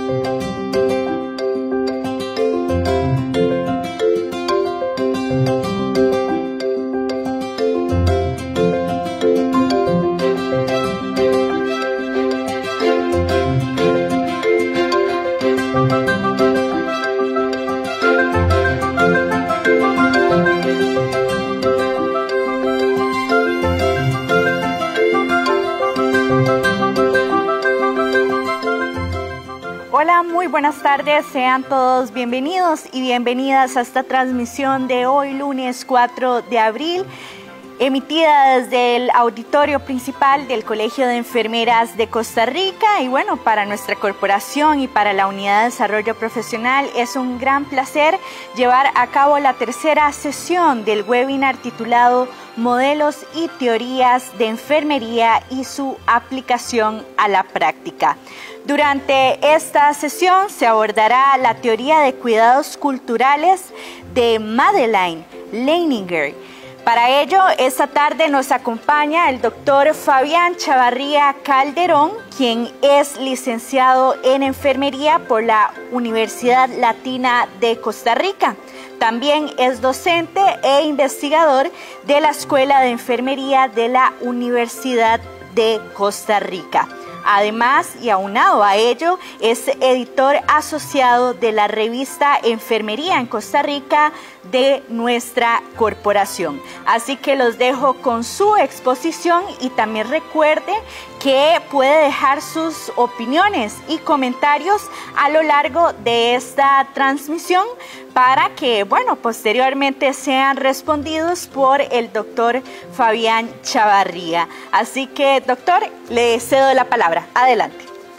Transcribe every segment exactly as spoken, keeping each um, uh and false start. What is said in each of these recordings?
Hola, muy buenas tardes, sean todos bienvenidos y bienvenidas a esta transmisión de hoy lunes cuatro de abril, emitida desde el auditorio principal del Colegio de Enfermeras de Costa Rica. Y bueno, para nuestra corporación y para la Unidad de Desarrollo Profesional es un gran placer llevar a cabo la tercera sesión del webinar titulado Modelos y Teorías de Enfermería y su aplicación a la práctica. Durante esta sesión se abordará la teoría de cuidados culturales de Madeleine Leininger. Para ello, esta tarde nos acompaña el doctor Fabián Chavarría Calderón, quien es licenciado en enfermería por la Universidad Latina de Costa Rica. También es docente e investigador de la Escuela de Enfermería de la Universidad de Costa Rica. Además, y aunado a ello, es editor asociado de la revista Enfermería en Costa Rica de nuestra corporación. Así que los dejo con su exposición y también recuerde que puede dejar sus opiniones y comentarios a lo largo de esta transmisión para que, bueno, posteriormente sean respondidos por el doctor Fabián Chavarría. Así que, doctor, le cedo la palabra. Adelante.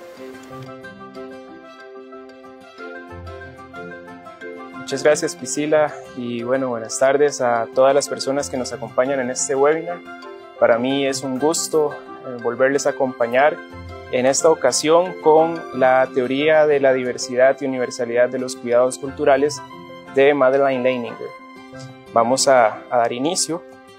Muchas gracias, Priscila, y bueno, buenas tardes a todas las personas que nos acompañan en este webinar. Para mí es un gusto eh, volverles a acompañar en esta ocasión con la teoría de la diversidad y universalidad de los cuidados culturales de Madeleine Leininger. Vamos a, a dar inicio.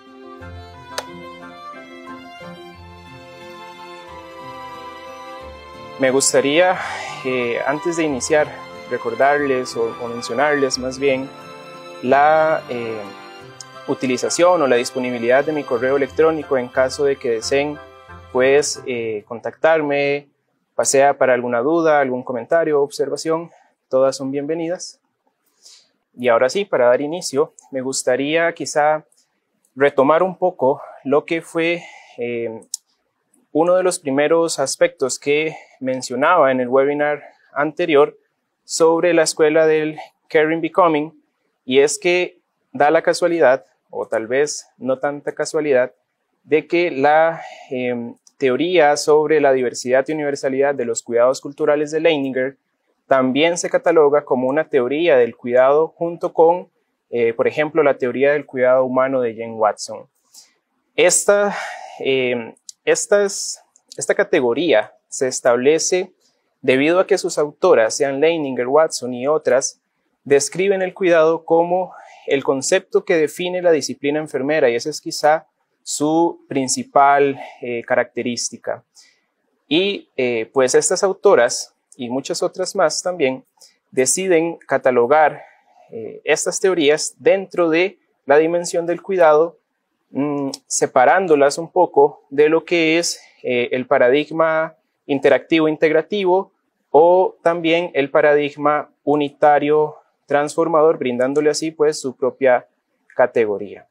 Me gustaría, eh, antes de iniciar, recordarles o, o mencionarles más bien la eh, utilización o la disponibilidad de mi correo electrónico en caso de que deseen pues eh, contactarme, pasea para alguna duda, algún comentario o observación, todas son bienvenidas. Y ahora sí, para dar inicio, me gustaría quizá retomar un poco lo que fue eh, uno de los primeros aspectos que mencionaba en el webinar anterior sobre la escuela del Caring Becoming, y es que da la casualidad, o tal vez no tanta casualidad, de que la eh, teoría sobre la diversidad y universalidad de los cuidados culturales de Leininger también se cataloga como una teoría del cuidado junto con, eh, por ejemplo, la teoría del cuidado humano de Jane Watson. Esta, eh, estas, esta categoría se establece debido a que sus autoras, sean Leininger, Watson y otras, describen el cuidado como el concepto que define la disciplina enfermera, y esa es quizá su principal eh, característica. Y eh, pues estas autoras y muchas otras más también deciden catalogar eh, estas teorías dentro de la dimensión del cuidado, mmm, separándolas un poco de lo que es eh, el paradigma interactivo integrativo o también el paradigma unitario transformador, brindándole así pues su propia categoría.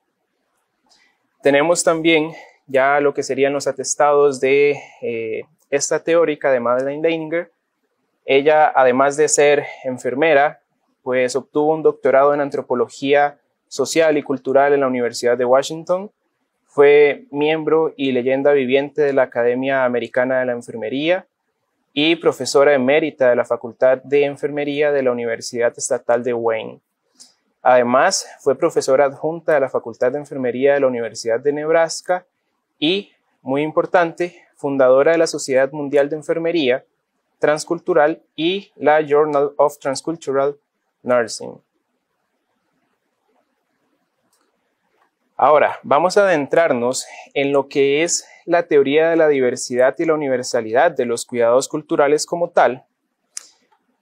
Tenemos también ya lo que serían los atestados de eh, esta teórica de Madeleine Leininger. Ella, además de ser enfermera, pues obtuvo un doctorado en antropología social y cultural en la Universidad de Washington. Fue miembro y leyenda viviente de la Academia Americana de la Enfermería y profesora emérita de la Facultad de Enfermería de la Universidad Estatal de Wayne. Además, fue profesora adjunta de la Facultad de Enfermería de la Universidad de Nebraska y, muy importante, fundadora de la Sociedad Mundial de Enfermería Transcultural y la Journal of Transcultural Nursing. Ahora, vamos a adentrarnos en lo que es la teoría de la diversidad y la universalidad de los cuidados culturales como tal.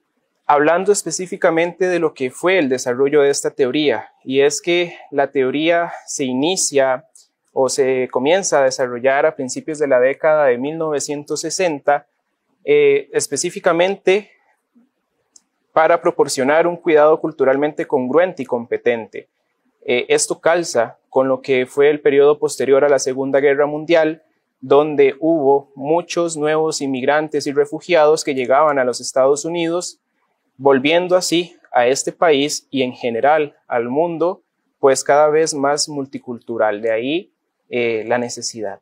hablando específicamente de lo que fue el desarrollo de esta teoría, y es que la teoría se inicia o se comienza a desarrollar a principios de la década de mil novecientos sesenta, eh, específicamente para proporcionar un cuidado culturalmente congruente y competente. Eh, esto calza con lo que fue el periodo posterior a la Segunda Guerra Mundial, donde hubo muchos nuevos inmigrantes y refugiados que llegaban a los Estados Unidos, volviendo así a este país y en general al mundo, pues cada vez más multicultural. De ahí eh, la necesidad.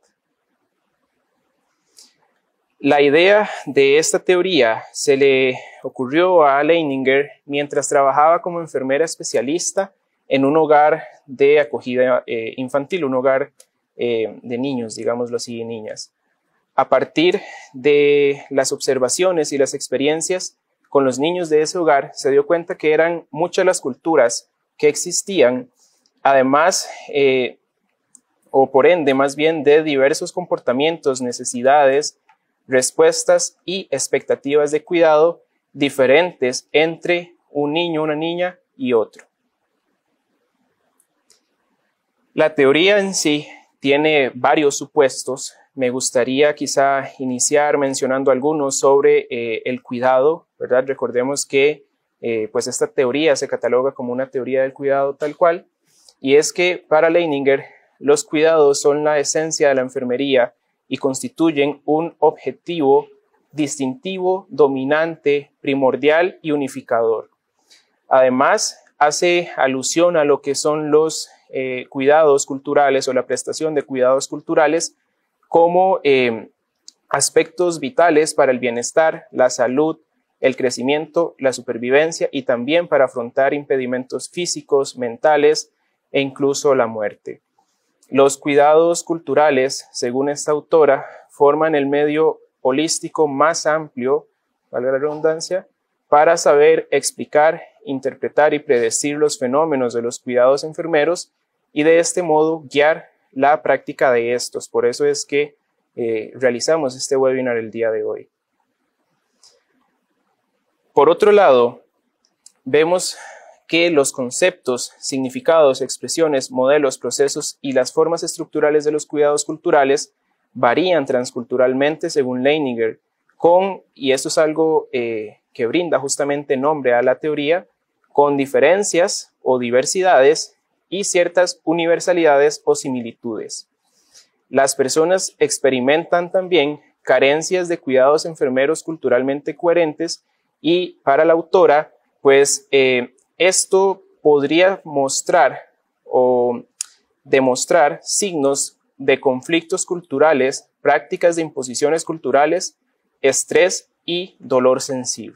La idea de esta teoría se le ocurrió a Leininger mientras trabajaba como enfermera especialista en un hogar de acogida eh, infantil, un hogar eh, de niños, digámoslo así, niñas. A partir de las observaciones y las experiencias con los niños de ese hogar, se dio cuenta que eran muchas las culturas que existían, además, eh, o por ende, más bien, de diversos comportamientos, necesidades, respuestas y expectativas de cuidado diferentes entre un niño, una niña y otro. La teoría en sí tiene varios supuestos. Me gustaría quizá iniciar mencionando algunos sobre eh, el cuidado, ¿verdad? Recordemos que eh, pues esta teoría se cataloga como una teoría del cuidado tal cual, y es que para Leininger los cuidados son la esencia de la enfermería y constituyen un objetivo distintivo, dominante, primordial y unificador. Además, hace alusión a lo que son los eh, cuidados culturales o la prestación de cuidados culturales como eh, aspectos vitales para el bienestar, la salud, el crecimiento, la supervivencia y también para afrontar impedimentos físicos, mentales e incluso la muerte. Los cuidados culturales, según esta autora, forman el medio holístico más amplio, valga la redundancia, para saber explicar, interpretar y predecir los fenómenos de los cuidados enfermeros y de este modo guiar la práctica de estos. Por eso es que eh, realizamos este webinar el día de hoy. Por otro lado, vemos que los conceptos, significados, expresiones, modelos, procesos y las formas estructurales de los cuidados culturales varían transculturalmente según Leininger, con, y esto es algo eh, que brinda justamente nombre a la teoría, con diferencias o diversidades y ciertas universalidades o similitudes. Las personas experimentan también carencias de cuidados enfermeros culturalmente coherentes y para la autora, pues eh, esto podría mostrar o demostrar signos de conflictos culturales, prácticas de imposiciones culturales, estrés y dolor sensible.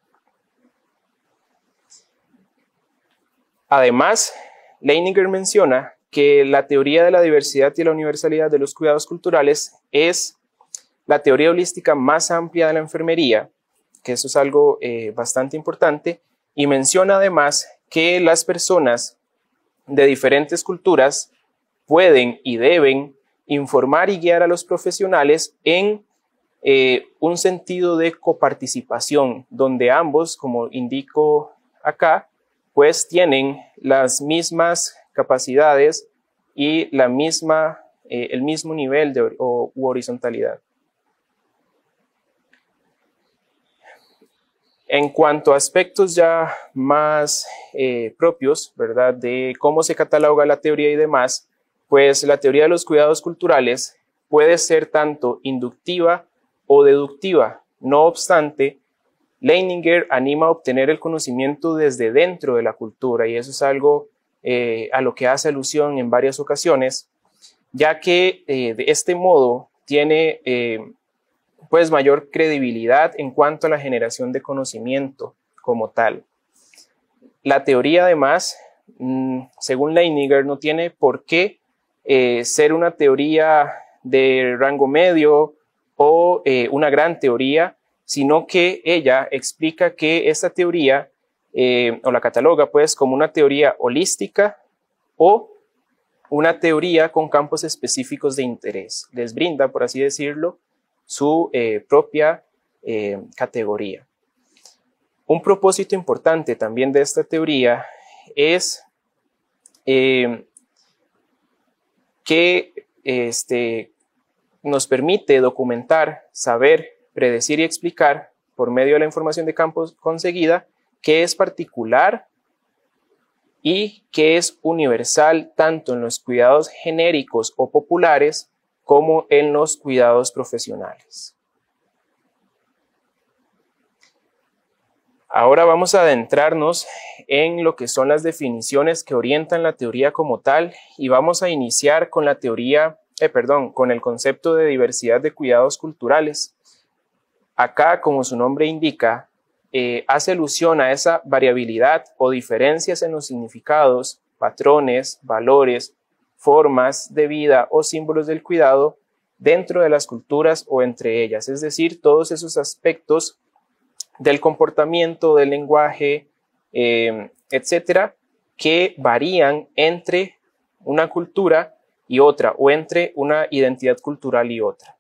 Además, Leininger menciona que la teoría de la diversidad y la universalidad de los cuidados culturales es la teoría holística más amplia de la enfermería, que eso es algo eh, bastante importante, y menciona además que las personas de diferentes culturas pueden y deben informar y guiar a los profesionales en eh, un sentido de coparticipación, donde ambos, como indico acá, pues tienen las mismas capacidades y la misma, eh, el mismo nivel de o, u horizontalidad. En cuanto a aspectos ya más eh, propios, ¿verdad?, de cómo se cataloga la teoría y demás, pues la teoría de los cuidados culturales puede ser tanto inductiva o deductiva. No obstante, Leininger anima a obtener el conocimiento desde dentro de la cultura, y eso es algo eh, a lo que hace alusión en varias ocasiones, ya que eh, de este modo tiene eh, pues mayor credibilidad en cuanto a la generación de conocimiento como tal. La teoría además, mmm, según Leininger, no tiene por qué eh, ser una teoría de rango medio o eh, una gran teoría, sino que ella explica que esta teoría, eh, o la cataloga pues como una teoría holística o una teoría con campos específicos de interés. Les brinda, por así decirlo, su eh, propia eh, categoría. Un propósito importante también de esta teoría es eh, que este, nos permite documentar, saber, predecir y explicar por medio de la información de campo conseguida qué es particular y qué es universal tanto en los cuidados genéricos o populares como en los cuidados profesionales. Ahora vamos a adentrarnos en lo que son las definiciones que orientan la teoría como tal y vamos a iniciar con la teoría, eh, perdón, con el concepto de diversidad de cuidados culturales. Acá, como su nombre indica, eh, hace alusión a esa variabilidad o diferencias en los significados, patrones, valores, formas de vida o símbolos del cuidado dentro de las culturas o entre ellas, es decir, todos esos aspectos del comportamiento, del lenguaje, eh, etcétera, que varían entre una cultura y otra o entre una identidad cultural y otra.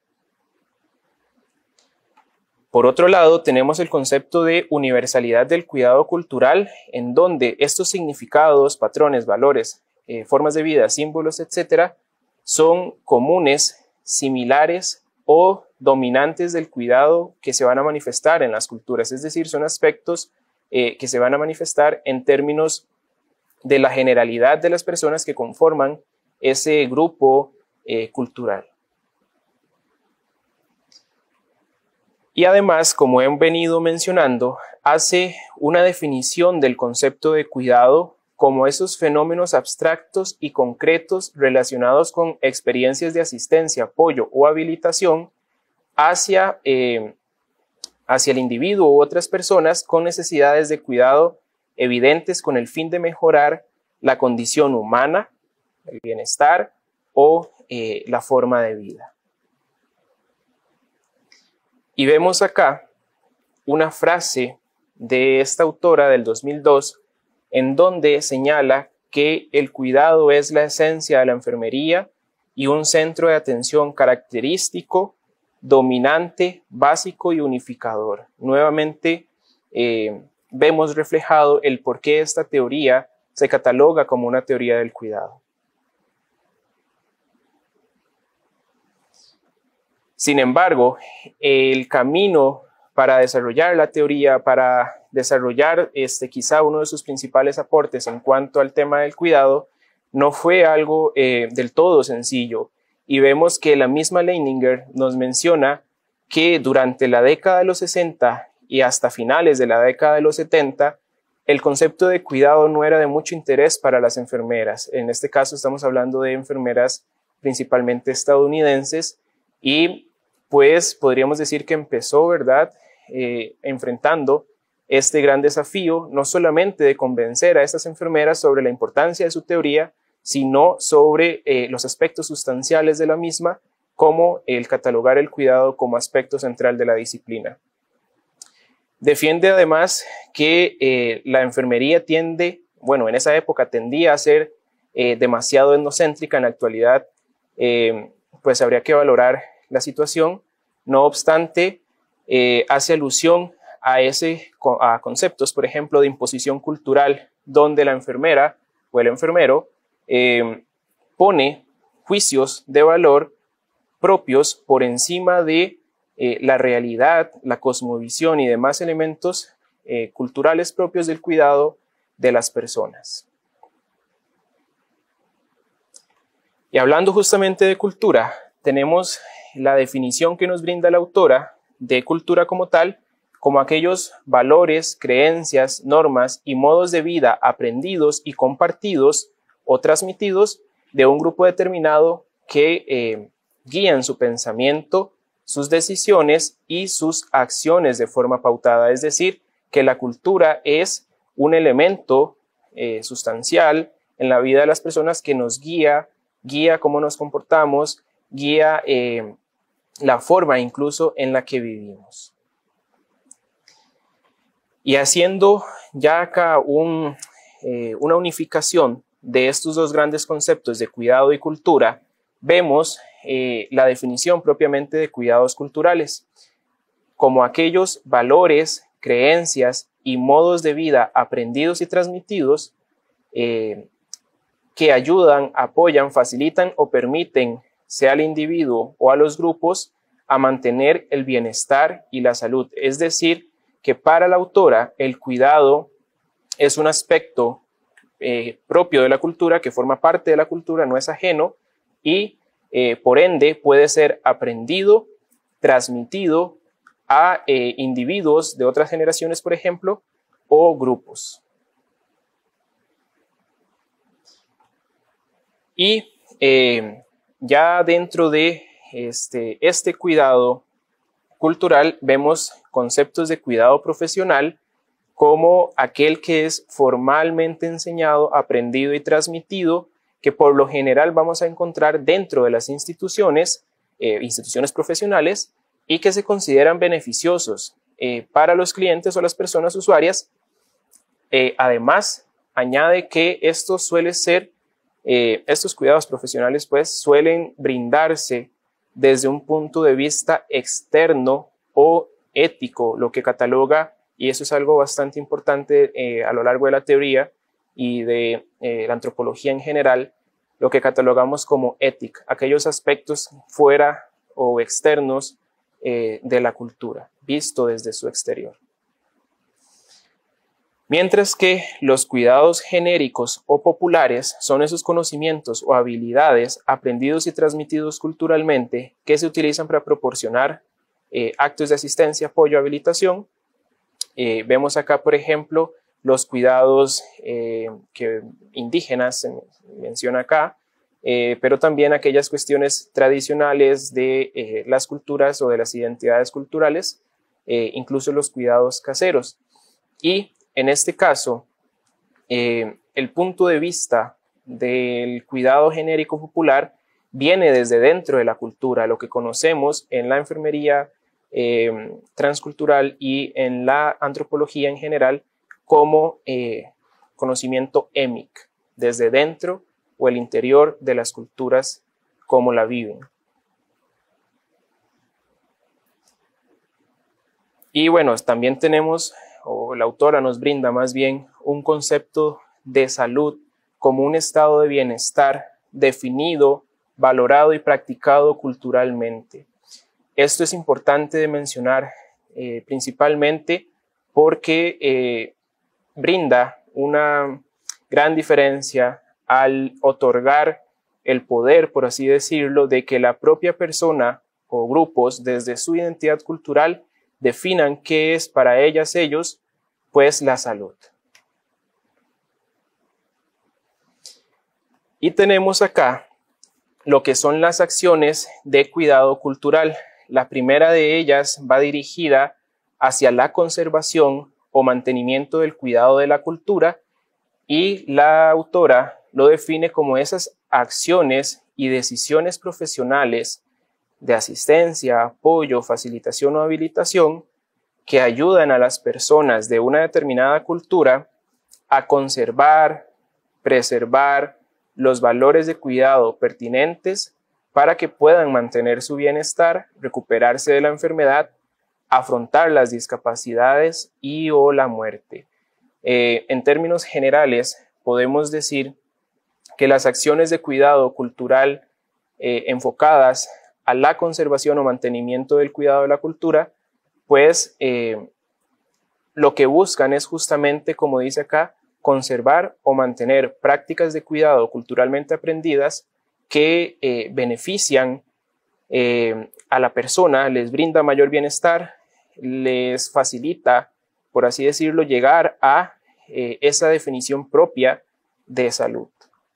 Por otro lado, tenemos el concepto de universalidad del cuidado cultural, en donde estos significados, patrones, valores, eh, formas de vida, símbolos, etcétera, son comunes, similares o dominantes del cuidado que se van a manifestar en las culturas, es decir, son aspectos eh, que se van a manifestar en términos de la generalidad de las personas que conforman ese grupo eh, cultural. Y además, como he venido mencionando, hace una definición del concepto de cuidado como esos fenómenos abstractos y concretos relacionados con experiencias de asistencia, apoyo o habilitación hacia, eh, hacia el individuo u otras personas con necesidades de cuidado evidentes con el fin de mejorar la condición humana, el bienestar o eh, la forma de vida. Y vemos acá una frase de esta autora del dos mil dos en donde señala que el cuidado es la esencia de la enfermería y un centro de atención característico, dominante, básico y unificador. Nuevamente eh, vemos reflejado el por qué esta teoría se cataloga como una teoría del cuidado. Sin embargo, el camino para desarrollar la teoría, para desarrollar este, quizá uno de sus principales aportes en cuanto al tema del cuidado, no fue algo eh, del todo sencillo. Y vemos que la misma Leininger nos menciona que durante la década de los sesenta y hasta finales de la década de los setenta, el concepto de cuidado no era de mucho interés para las enfermeras. En este caso estamos hablando de enfermeras principalmente estadounidenses y pues podríamos decir que empezó, ¿verdad?, eh, enfrentando este gran desafío, no solamente de convencer a estas enfermeras sobre la importancia de su teoría, sino sobre eh, los aspectos sustanciales de la misma, como el catalogar el cuidado como aspecto central de la disciplina. Defiende además que eh, la enfermería tiende, bueno, en esa época tendía a ser eh, demasiado etnocéntrica. En la actualidad, eh, pues habría que valorar la situación. No obstante, eh, hace alusión a, ese, a conceptos, por ejemplo, de imposición cultural, donde la enfermera o el enfermero eh, pone juicios de valor propios por encima de eh, la realidad, la cosmovisión y demás elementos eh, culturales propios del cuidado de las personas. Y hablando justamente de cultura, tenemos la definición que nos brinda la autora de cultura como tal, como aquellos valores, creencias, normas y modos de vida aprendidos y compartidos o transmitidos de un grupo determinado que eh, guían su pensamiento, sus decisiones y sus acciones de forma pautada. Es decir, que la cultura es un elemento eh, sustancial en la vida de las personas que nos guía, guía cómo nos comportamos, guía eh, la forma incluso en la que vivimos. Y haciendo ya acá un, eh, una unificación de estos dos grandes conceptos de cuidado y cultura, vemos eh, la definición propiamente de cuidados culturales como aquellos valores, creencias y modos de vida aprendidos y transmitidos eh, que ayudan, apoyan, facilitan o permiten, sea al individuo o a los grupos, a mantener el bienestar y la salud. Es decir, que para la autora el cuidado es un aspecto eh, propio de la cultura, que forma parte de la cultura, no es ajeno y eh, por ende puede ser aprendido, transmitido a eh, individuos de otras generaciones, por ejemplo, o grupos. Y eh, ya dentro de este, este cuidado cultural vemos conceptos de cuidado profesional como aquel que es formalmente enseñado, aprendido y transmitido, que por lo general vamos a encontrar dentro de las instituciones, eh, instituciones profesionales, y que se consideran beneficiosos eh, para los clientes o las personas usuarias. Eh, además, añade que esto suele ser, eh, estos cuidados profesionales pues suelen brindarse desde un punto de vista externo o ético, lo que cataloga, y eso es algo bastante importante eh, a lo largo de la teoría y de eh, la antropología en general, lo que catalogamos como ética, aquellos aspectos fuera o externos eh, de la cultura, visto desde su exterior. Mientras que los cuidados genéricos o populares son esos conocimientos o habilidades aprendidos y transmitidos culturalmente que se utilizan para proporcionar eh, actos de asistencia, apoyo, habilitación. Eh, vemos acá, por ejemplo, los cuidados eh, que indígenas se menciona acá, eh, pero también aquellas cuestiones tradicionales de eh, las culturas o de las identidades culturales, eh, incluso los cuidados caseros. Y en este caso, eh, el punto de vista del cuidado genérico popular viene desde dentro de la cultura, lo que conocemos en la enfermería eh, transcultural y en la antropología en general como eh, conocimiento émic, desde dentro o el interior de las culturas como la viven. Y bueno, también tenemos, o la autora nos brinda más bien, un concepto de salud como un estado de bienestar definido, valorado y practicado culturalmente. Esto es importante de mencionar eh, principalmente porque eh, brinda una gran diferencia al otorgar el poder, por así decirlo, de que la propia persona o grupos desde su identidad cultural definan qué es para ellas, ellos, pues la salud. Y tenemos acá lo que son las acciones de cuidado cultural. La primera de ellas va dirigida hacia la conservación o mantenimiento del cuidado de la cultura y la autora lo define como esas acciones y decisiones profesionales de asistencia, apoyo, facilitación o habilitación que ayudan a las personas de una determinada cultura a conservar, preservar los valores de cuidado pertinentes para que puedan mantener su bienestar, recuperarse de la enfermedad, afrontar las discapacidades y o la muerte. Eh, en términos generales, podemos decir que las acciones de cuidado cultural eh, enfocadas a la conservación o mantenimiento del cuidado de la cultura, pues eh, lo que buscan es justamente, como dice acá, conservar o mantener prácticas de cuidado culturalmente aprendidas que eh, benefician eh, a la persona, les brinda mayor bienestar, les facilita, por así decirlo, llegar a eh, esa definición propia de salud.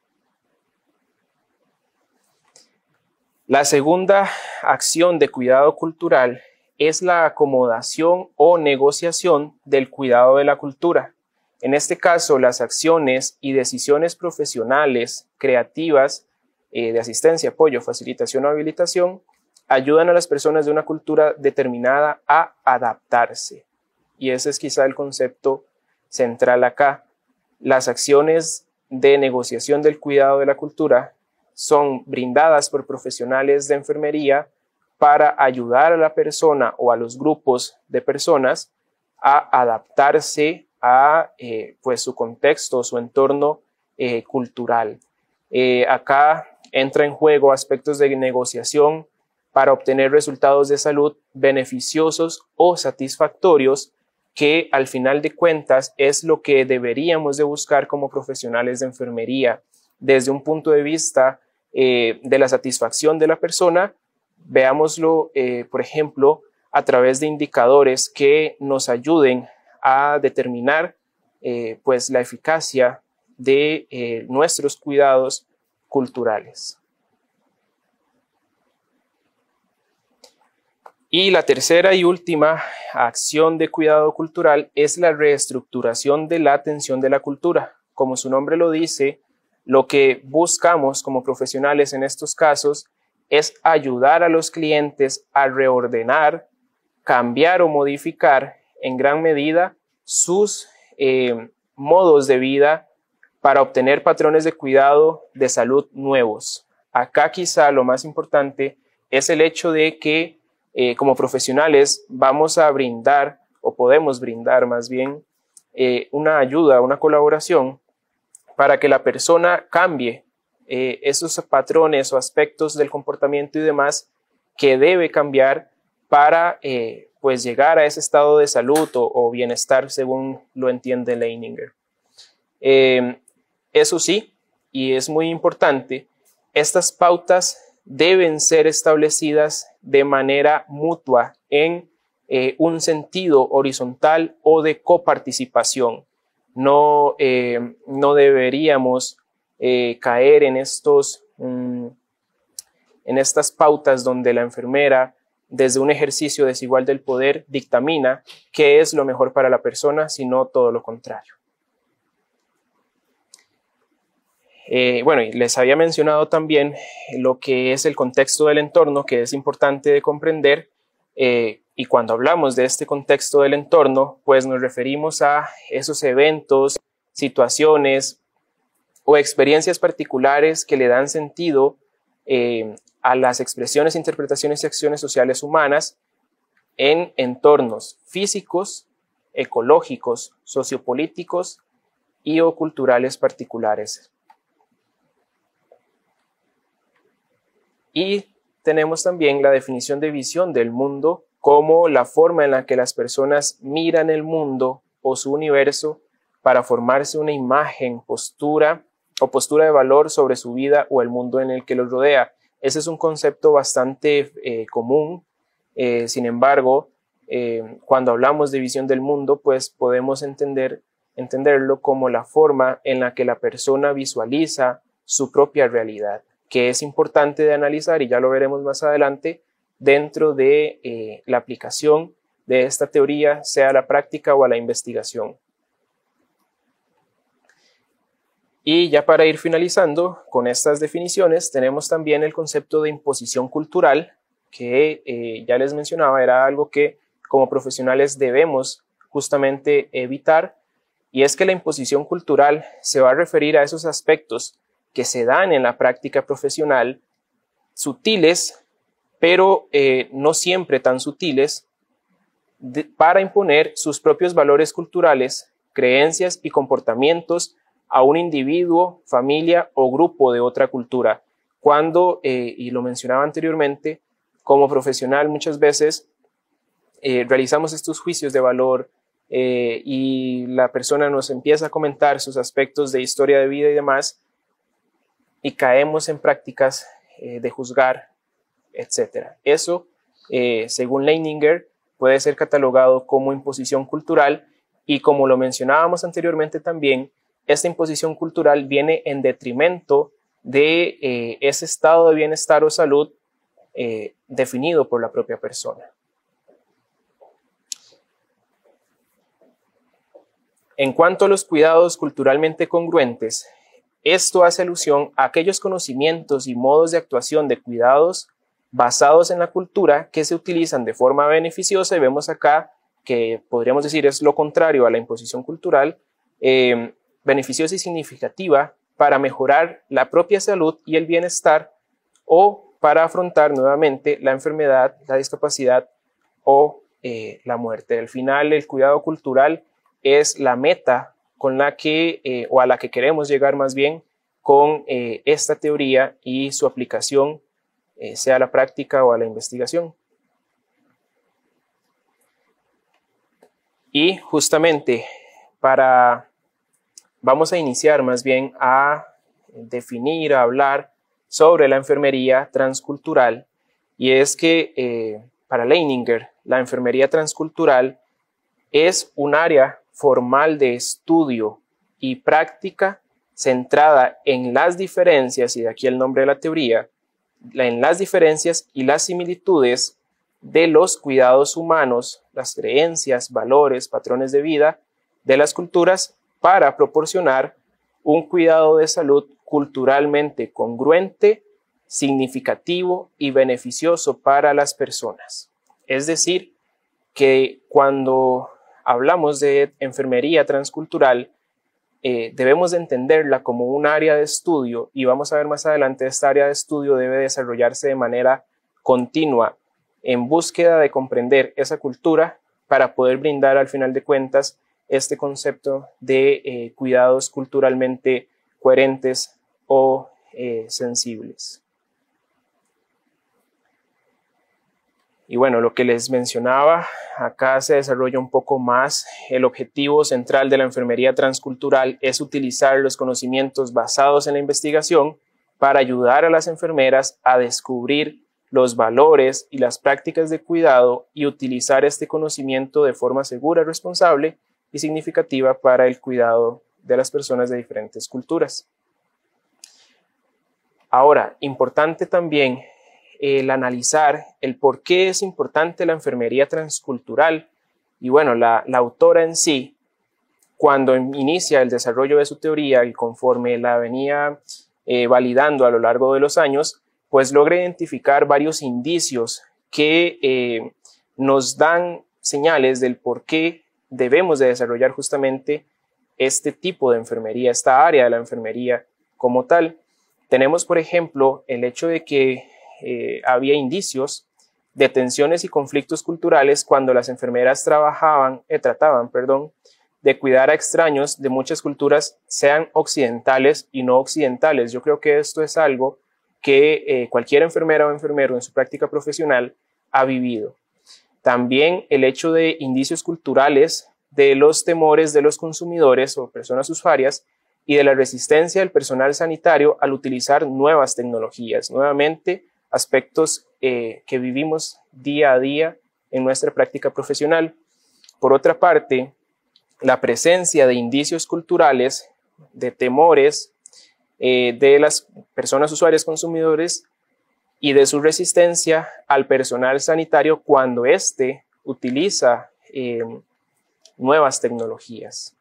La segunda acción de cuidado cultural es la acomodación o negociación del cuidado de la cultura. En este caso, las acciones y decisiones profesionales, creativas, eh, de asistencia, apoyo, facilitación o habilitación, ayudan a las personas de una cultura determinada a adaptarse. Y ese es quizá el concepto central acá. Las acciones de negociación del cuidado de la cultura son brindadas por profesionales de enfermería para ayudar a la persona o a los grupos de personas a adaptarse a eh, pues su contexto, su entorno eh, cultural. Eh, acá entra en juego aspectos de negociación para obtener resultados de salud beneficiosos o satisfactorios, que al final de cuentas es lo que deberíamos de buscar como profesionales de enfermería. Desde un punto de vista eh, de la satisfacción de la persona, veámoslo, eh, por ejemplo, a través de indicadores que nos ayuden a determinar eh, pues la eficacia de eh, nuestros cuidados culturales. Y la tercera y última acción de cuidado cultural es la reestructuración de la atención de la cultura. Como su nombre lo dice, lo que buscamos como profesionales en estos casos es ayudar a los clientes a reordenar, cambiar o modificar en gran medida sus eh, modos de vida para obtener patrones de cuidado de salud nuevos. Acá quizá lo más importante es el hecho de que eh, como profesionales vamos a brindar, o podemos brindar más bien, eh, una ayuda, una colaboración para que la persona cambie eh, esos patrones o aspectos del comportamiento y demás que debe cambiar para eh, pues llegar a ese estado de salud o, o bienestar según lo entiende Leininger. Eh, eso sí, y es muy importante, estas pautas deben ser establecidas de manera mutua en eh, un sentido horizontal o de coparticipación. No, eh, no deberíamos eh, caer en, estos, mm, en estas pautas donde la enfermera, desde un ejercicio desigual del poder, dictamina qué es lo mejor para la persona, sino todo lo contrario. Eh, bueno, y les había mencionado también lo que es el contexto del entorno, que es importante de comprender, eh, y cuando hablamos de este contexto del entorno, pues nos referimos a esos eventos, situaciones o experiencias particulares que le dan sentido eh, a las expresiones, interpretaciones y acciones sociales humanas en entornos físicos, ecológicos, sociopolíticos y o culturales particulares. Y tenemos también la definición de visión del mundo como la forma en la que las personas miran el mundo o su universo para formarse una imagen, postura o postura de valor sobre su vida o el mundo en el que los rodea. Ese es un concepto bastante eh, común, eh, sin embargo, eh, cuando hablamos de visión del mundo, pues podemos entender, entenderlo como la forma en la que la persona visualiza su propia realidad, que es importante de analizar, y ya lo veremos más adelante, dentro de eh, la aplicación de esta teoría, sea a la práctica o a la investigación. Y ya para ir finalizando con estas definiciones, tenemos también el concepto de imposición cultural, que eh, ya les mencionaba, era algo que como profesionales debemos justamente evitar, y es que la imposición cultural se va a referir a esos aspectos que se dan en la práctica profesional, sutiles, pero eh, no siempre tan sutiles, de, para imponer sus propios valores culturales, creencias y comportamientos a un individuo, familia o grupo de otra cultura. Cuando, eh, y lo mencionaba anteriormente, como profesional muchas veces eh, realizamos estos juicios de valor eh, y la persona nos empieza a comentar sus aspectos de historia de vida y demás, y caemos en prácticas eh, de juzgar, etcétera. Eso, eh, según Leininger, puede ser catalogado como imposición cultural, y como lo mencionábamos anteriormente también, esta imposición cultural viene en detrimento de eh, ese estado de bienestar o salud eh, definido por la propia persona. En cuanto a los cuidados culturalmente congruentes, esto hace alusión a aquellos conocimientos y modos de actuación de cuidados basados en la cultura que se utilizan de forma beneficiosa, y vemos acá que podríamos decir es lo contrario a la imposición cultural, eh, beneficiosa y significativa para mejorar la propia salud y el bienestar, o para afrontar nuevamente la enfermedad, la discapacidad o eh, la muerte. Al final, el cuidado cultural es la meta con la que, eh, o a la que queremos llegar más bien, con eh, esta teoría y su aplicación, eh, sea a la práctica o a la investigación. Y justamente para, vamos a iniciar más bien a definir, a hablar sobre la enfermería transcultural, y es que eh, para Leininger la enfermería transcultural es un área formal de estudio y práctica centrada en las diferencias, y de aquí el nombre de la teoría, en las diferencias y las similitudes de los cuidados humanos, las creencias, valores, patrones de vida de las culturas para proporcionar un cuidado de salud culturalmente congruente, significativo y beneficioso para las personas. Es decir, que cuando hablamos de enfermería transcultural, eh, debemos de entenderla como un área de estudio, y vamos a ver más adelante, esta área de estudio debe desarrollarse de manera continua en búsqueda de comprender esa cultura para poder brindar al final de cuentas este concepto de eh, cuidados culturalmente coherentes o eh, sensibles. Y bueno, lo que les mencionaba, acá se desarrolla un poco más. El objetivo central de la enfermería transcultural es utilizar los conocimientos basados en la investigación para ayudar a las enfermeras a descubrir los valores y las prácticas de cuidado y utilizar este conocimiento de forma segura, responsable y significativa para el cuidado de las personas de diferentes culturas. Ahora, importante también el analizar el por qué es importante la enfermería transcultural. Y bueno, la, la autora en sí, cuando inicia el desarrollo de su teoría y conforme la venía eh, validando a lo largo de los años, pues logra identificar varios indicios que eh, nos dan señales del por qué debemos de desarrollar justamente este tipo de enfermería, esta área de la enfermería como tal. Tenemos, por ejemplo, el hecho de que eh, había indicios de tensiones y conflictos culturales cuando las enfermeras trabajaban, eh, trataban, perdón, de cuidar a extraños de muchas culturas, sean occidentales y no occidentales. Yo creo que esto es algo que eh, cualquier enfermera o enfermero en su práctica profesional ha vivido. También el hecho de indicios culturales de los temores de los consumidores o personas usuarias y de la resistencia del personal sanitario al utilizar nuevas tecnologías. Nuevamente, aspectos eh, que vivimos día a día en nuestra práctica profesional. Por otra parte, la presencia de indicios culturales, de temores eh, de las personas usuarias consumidores y de su resistencia al personal sanitario cuando éste utiliza eh, nuevas tecnologías.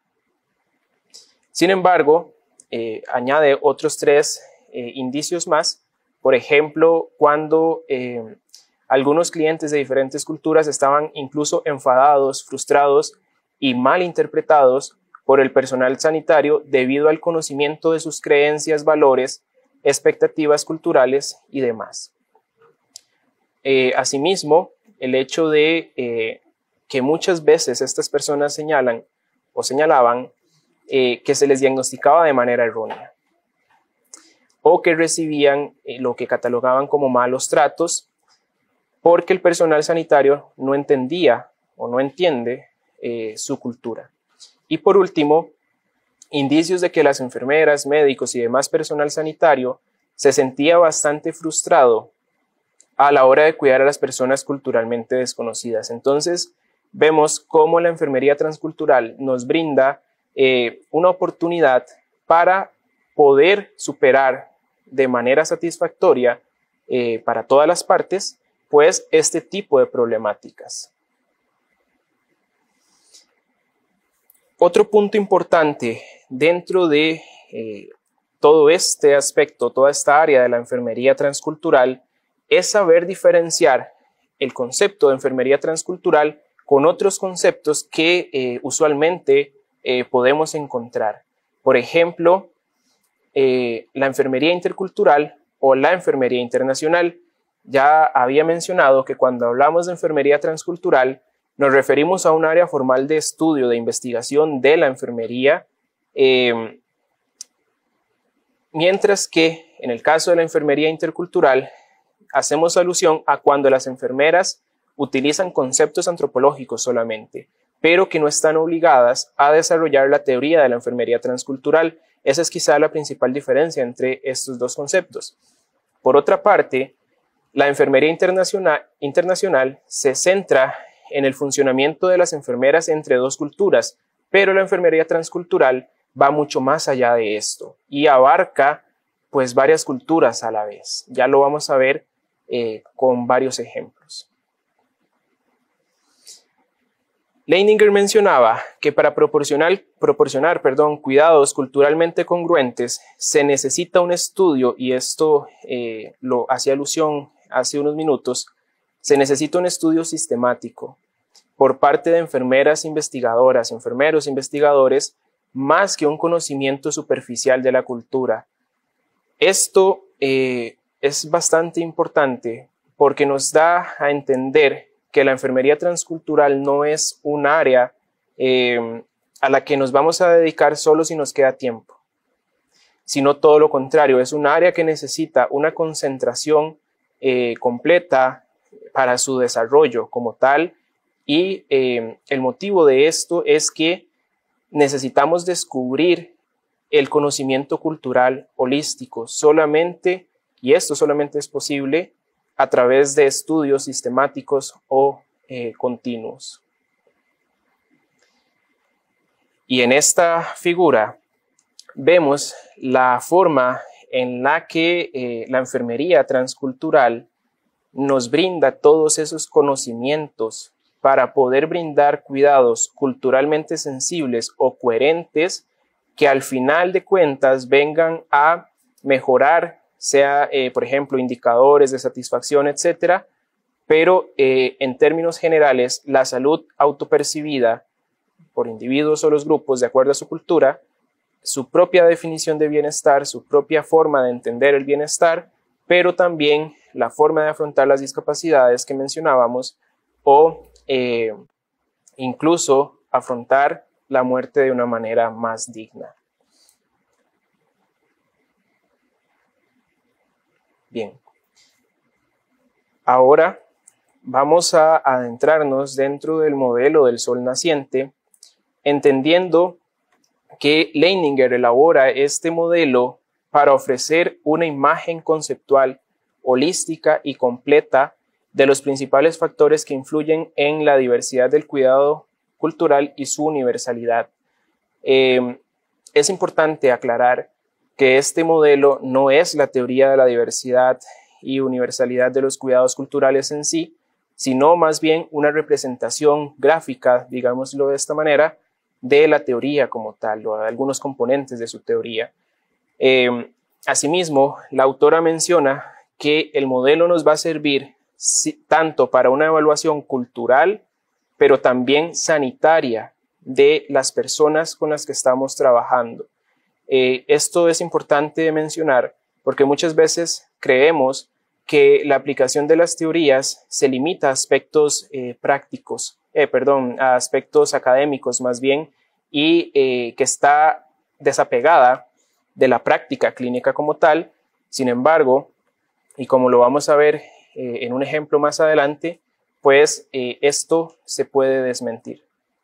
Sin embargo, eh, añade otros tres eh, indicios más. Por ejemplo, cuando eh, algunos clientes de diferentes culturas estaban incluso enfadados, frustrados y mal interpretados por el personal sanitario debido al conocimiento de sus creencias, valores, expectativas culturales y demás. Eh, asimismo, el hecho de eh, que muchas veces estas personas señalan o señalaban eh, que se les diagnosticaba de manera errónea, o que recibían eh, lo que catalogaban como malos tratos porque el personal sanitario no entendía o no entiende eh, su cultura. Y por último, indicios de que las enfermeras, médicos y demás personal sanitario se sentía bastante frustrado a la hora de cuidar a las personas culturalmente desconocidas. Entonces, vemos cómo la enfermería transcultural nos brinda eh, una oportunidad para poder superar de manera satisfactoria eh, para todas las partes, pues este tipo de problemáticas. Otro punto importante dentro de eh, todo este aspecto, toda esta área de la enfermería transcultural, es saber diferenciar el concepto de enfermería transcultural con otros conceptos que eh, usualmente eh, podemos encontrar. Por ejemplo, eh, la enfermería intercultural o la enfermería internacional. Ya había mencionado que cuando hablamos de enfermería transcultural nos referimos a un área formal de estudio, de investigación de la enfermería, eh, mientras que en el caso de la enfermería intercultural hacemos alusión a cuando las enfermeras utilizan conceptos antropológicos solamente, pero que no están obligadas a desarrollar la teoría de la enfermería transcultural. Esa es quizá la principal diferencia entre estos dos conceptos. Por otra parte, la enfermería internacional, internacional se centra en el funcionamiento de las enfermeras entre dos culturas, pero la enfermería transcultural va mucho más allá de esto y abarca pues varias culturas a la vez. Ya lo vamos a ver eh, con varios ejemplos. Leininger mencionaba que para proporcionar, proporcionar perdón, cuidados culturalmente congruentes se necesita un estudio, y esto eh, lo hacía alusión hace unos minutos, se necesita un estudio sistemático por parte de enfermeras investigadoras, enfermeros investigadores, más que un conocimiento superficial de la cultura. Esto eh, es bastante importante porque nos da a entender que la enfermería transcultural no es un área eh, a la que nos vamos a dedicar solo si nos queda tiempo, sino todo lo contrario, es un área que necesita una concentración eh, completa para su desarrollo como tal, y eh, el motivo de esto es que necesitamos descubrir el conocimiento cultural holístico solamente, y esto solamente es posible a través de estudios sistemáticos o eh, continuos. Y en esta figura vemos la forma en la que eh, la enfermería transcultural nos brinda todos esos conocimientos para poder brindar cuidados culturalmente sensibles o coherentes que al final de cuentas vengan a mejorar, sea, eh, por ejemplo, indicadores de satisfacción, etcétera, pero eh, en términos generales, la salud autopercibida por individuos o los grupos de acuerdo a su cultura, su propia definición de bienestar, su propia forma de entender el bienestar, pero también la forma de afrontar las discapacidades que mencionábamos, o eh, incluso afrontar la muerte de una manera más digna. Bien, ahora vamos a adentrarnos dentro del modelo del sol naciente, entendiendo que Leininger elabora este modelo para ofrecer una imagen conceptual, holística y completa de los principales factores que influyen en la diversidad del cuidado cultural y su universalidad. Eh, es importante aclarar que este modelo no es la teoría de la diversidad y universalidad de los cuidados culturales en sí, sino más bien una representación gráfica, digámoslo de esta manera, de la teoría como tal, o de algunos componentes de su teoría. Eh, asimismo, la autora menciona que el modelo nos va a servir si, tanto para una evaluación cultural, pero también sanitaria de las personas con las que estamos trabajando. Eh, esto es importante mencionar porque muchas veces creemos que la aplicación de las teorías se limita a aspectos eh, prácticos, eh, perdón, a aspectos académicos más bien, y eh, que está desapegada de la práctica clínica como tal. Sin embargo, y como lo vamos a ver eh, en un ejemplo más adelante, pues eh, esto se puede desmentir.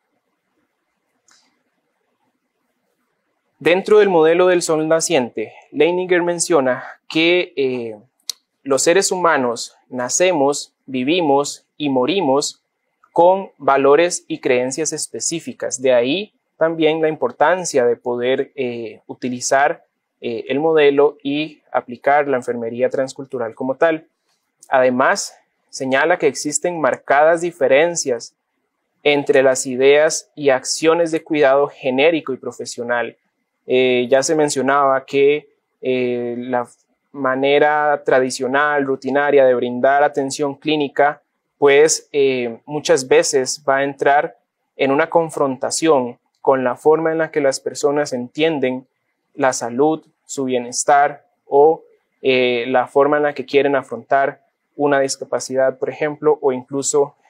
Dentro del modelo del sol naciente, Leininger menciona que eh, los seres humanos nacemos, vivimos y morimos con valores y creencias específicas. De ahí también la importancia de poder eh, utilizar eh, el modelo y aplicar la enfermería transcultural como tal. Además, señala que existen marcadas diferencias entre las ideas y acciones de cuidado genérico y profesional. Eh, ya se mencionaba que eh, la manera tradicional, rutinaria de brindar atención clínica, pues eh, muchas veces va a entrar en una confrontación con la forma en la que las personas entienden la salud, su bienestar o eh, la forma en la que quieren afrontar una discapacidad, por ejemplo, o incluso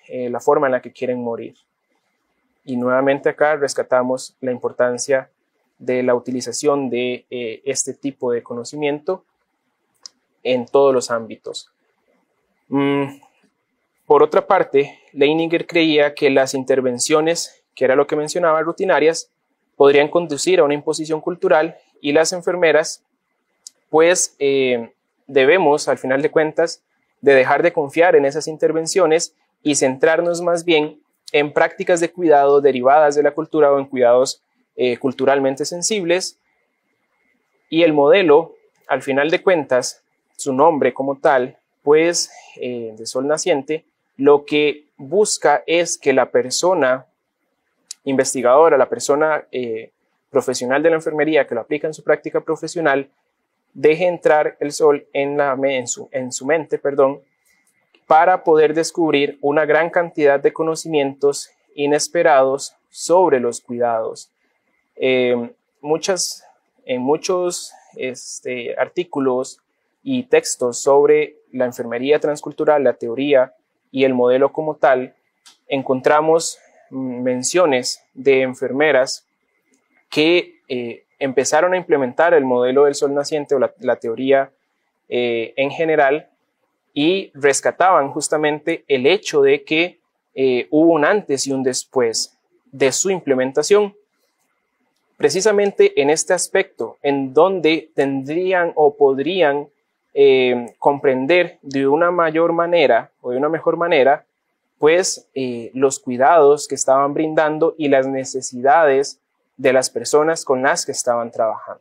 eh, la forma en la que quieren morir. Y nuevamente acá rescatamos la importancia de la utilización de eh, este tipo de conocimiento en todos los ámbitos. Mm, por otra parte, Leininger creía que las intervenciones, que era lo que mencionaba, rutinarias, podrían conducir a una imposición cultural y las enfermeras, pues eh, debemos, al final de cuentas, de dejar de confiar en esas intervenciones y centrarnos más bien en prácticas de cuidado derivadas de la cultura o en cuidados eh, culturalmente sensibles. Y el modelo, al final de cuentas, su nombre como tal, pues eh, de Sol Naciente, lo que busca es que la persona investigadora, la persona eh, profesional de la enfermería que lo aplica en su práctica profesional, deje entrar el sol en, la, en, su, en su mente, perdón, para poder descubrir una gran cantidad de conocimientos inesperados sobre los cuidados. Eh, muchas, en muchos este, artículos y textos sobre la enfermería transcultural, la teoría y el modelo como tal, encontramos menciones de enfermeras que eh, empezaron a implementar el modelo del sol naciente o la, la teoría eh, en general, y rescataban justamente el hecho de que eh, hubo un antes y un después de su implementación, precisamente en este aspecto, en donde tendrían o podrían eh, comprender de una mayor manera o de una mejor manera, pues eh, los cuidados que estaban brindando y las necesidades de las personas con las que estaban trabajando.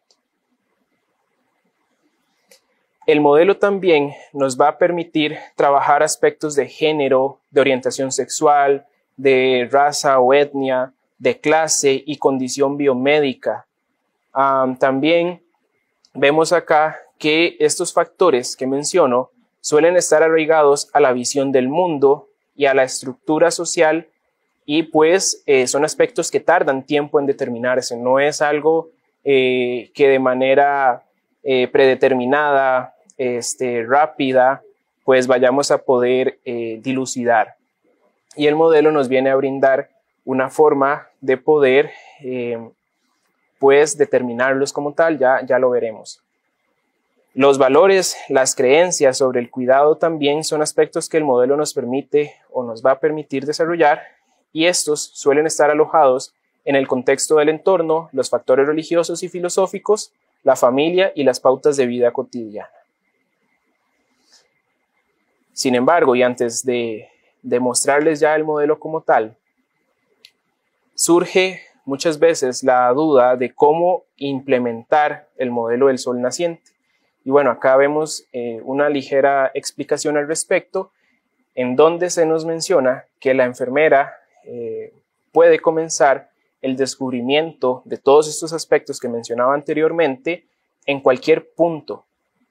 El modelo también nos va a permitir trabajar aspectos de género, de orientación sexual, de raza o etnia, de clase y condición biomédica. Um, también vemos acá que estos factores que menciono suelen estar arraigados a la visión del mundo y a la estructura social, y pues eh, son aspectos que tardan tiempo en determinarse. No es algo eh, que de manera eh, predeterminada, este, rápida, pues vayamos a poder eh, dilucidar. Y el modelo nos viene a brindar una forma de poder eh, pues determinarlos como tal, ya, ya lo veremos. Los valores, las creencias sobre el cuidado también son aspectos que el modelo nos permite o nos va a permitir desarrollar, y estos suelen estar alojados en el contexto del entorno, los factores religiosos y filosóficos, la familia y las pautas de vida cotidiana. Sin embargo, y antes de, de mostrarles ya el modelo como tal, surge muchas veces la duda de cómo implementar el modelo del sol naciente. Y bueno, acá vemos eh, una ligera explicación al respecto, en donde se nos menciona que la enfermera eh, puede comenzar el descubrimiento de todos estos aspectos que mencionaba anteriormente en cualquier punto.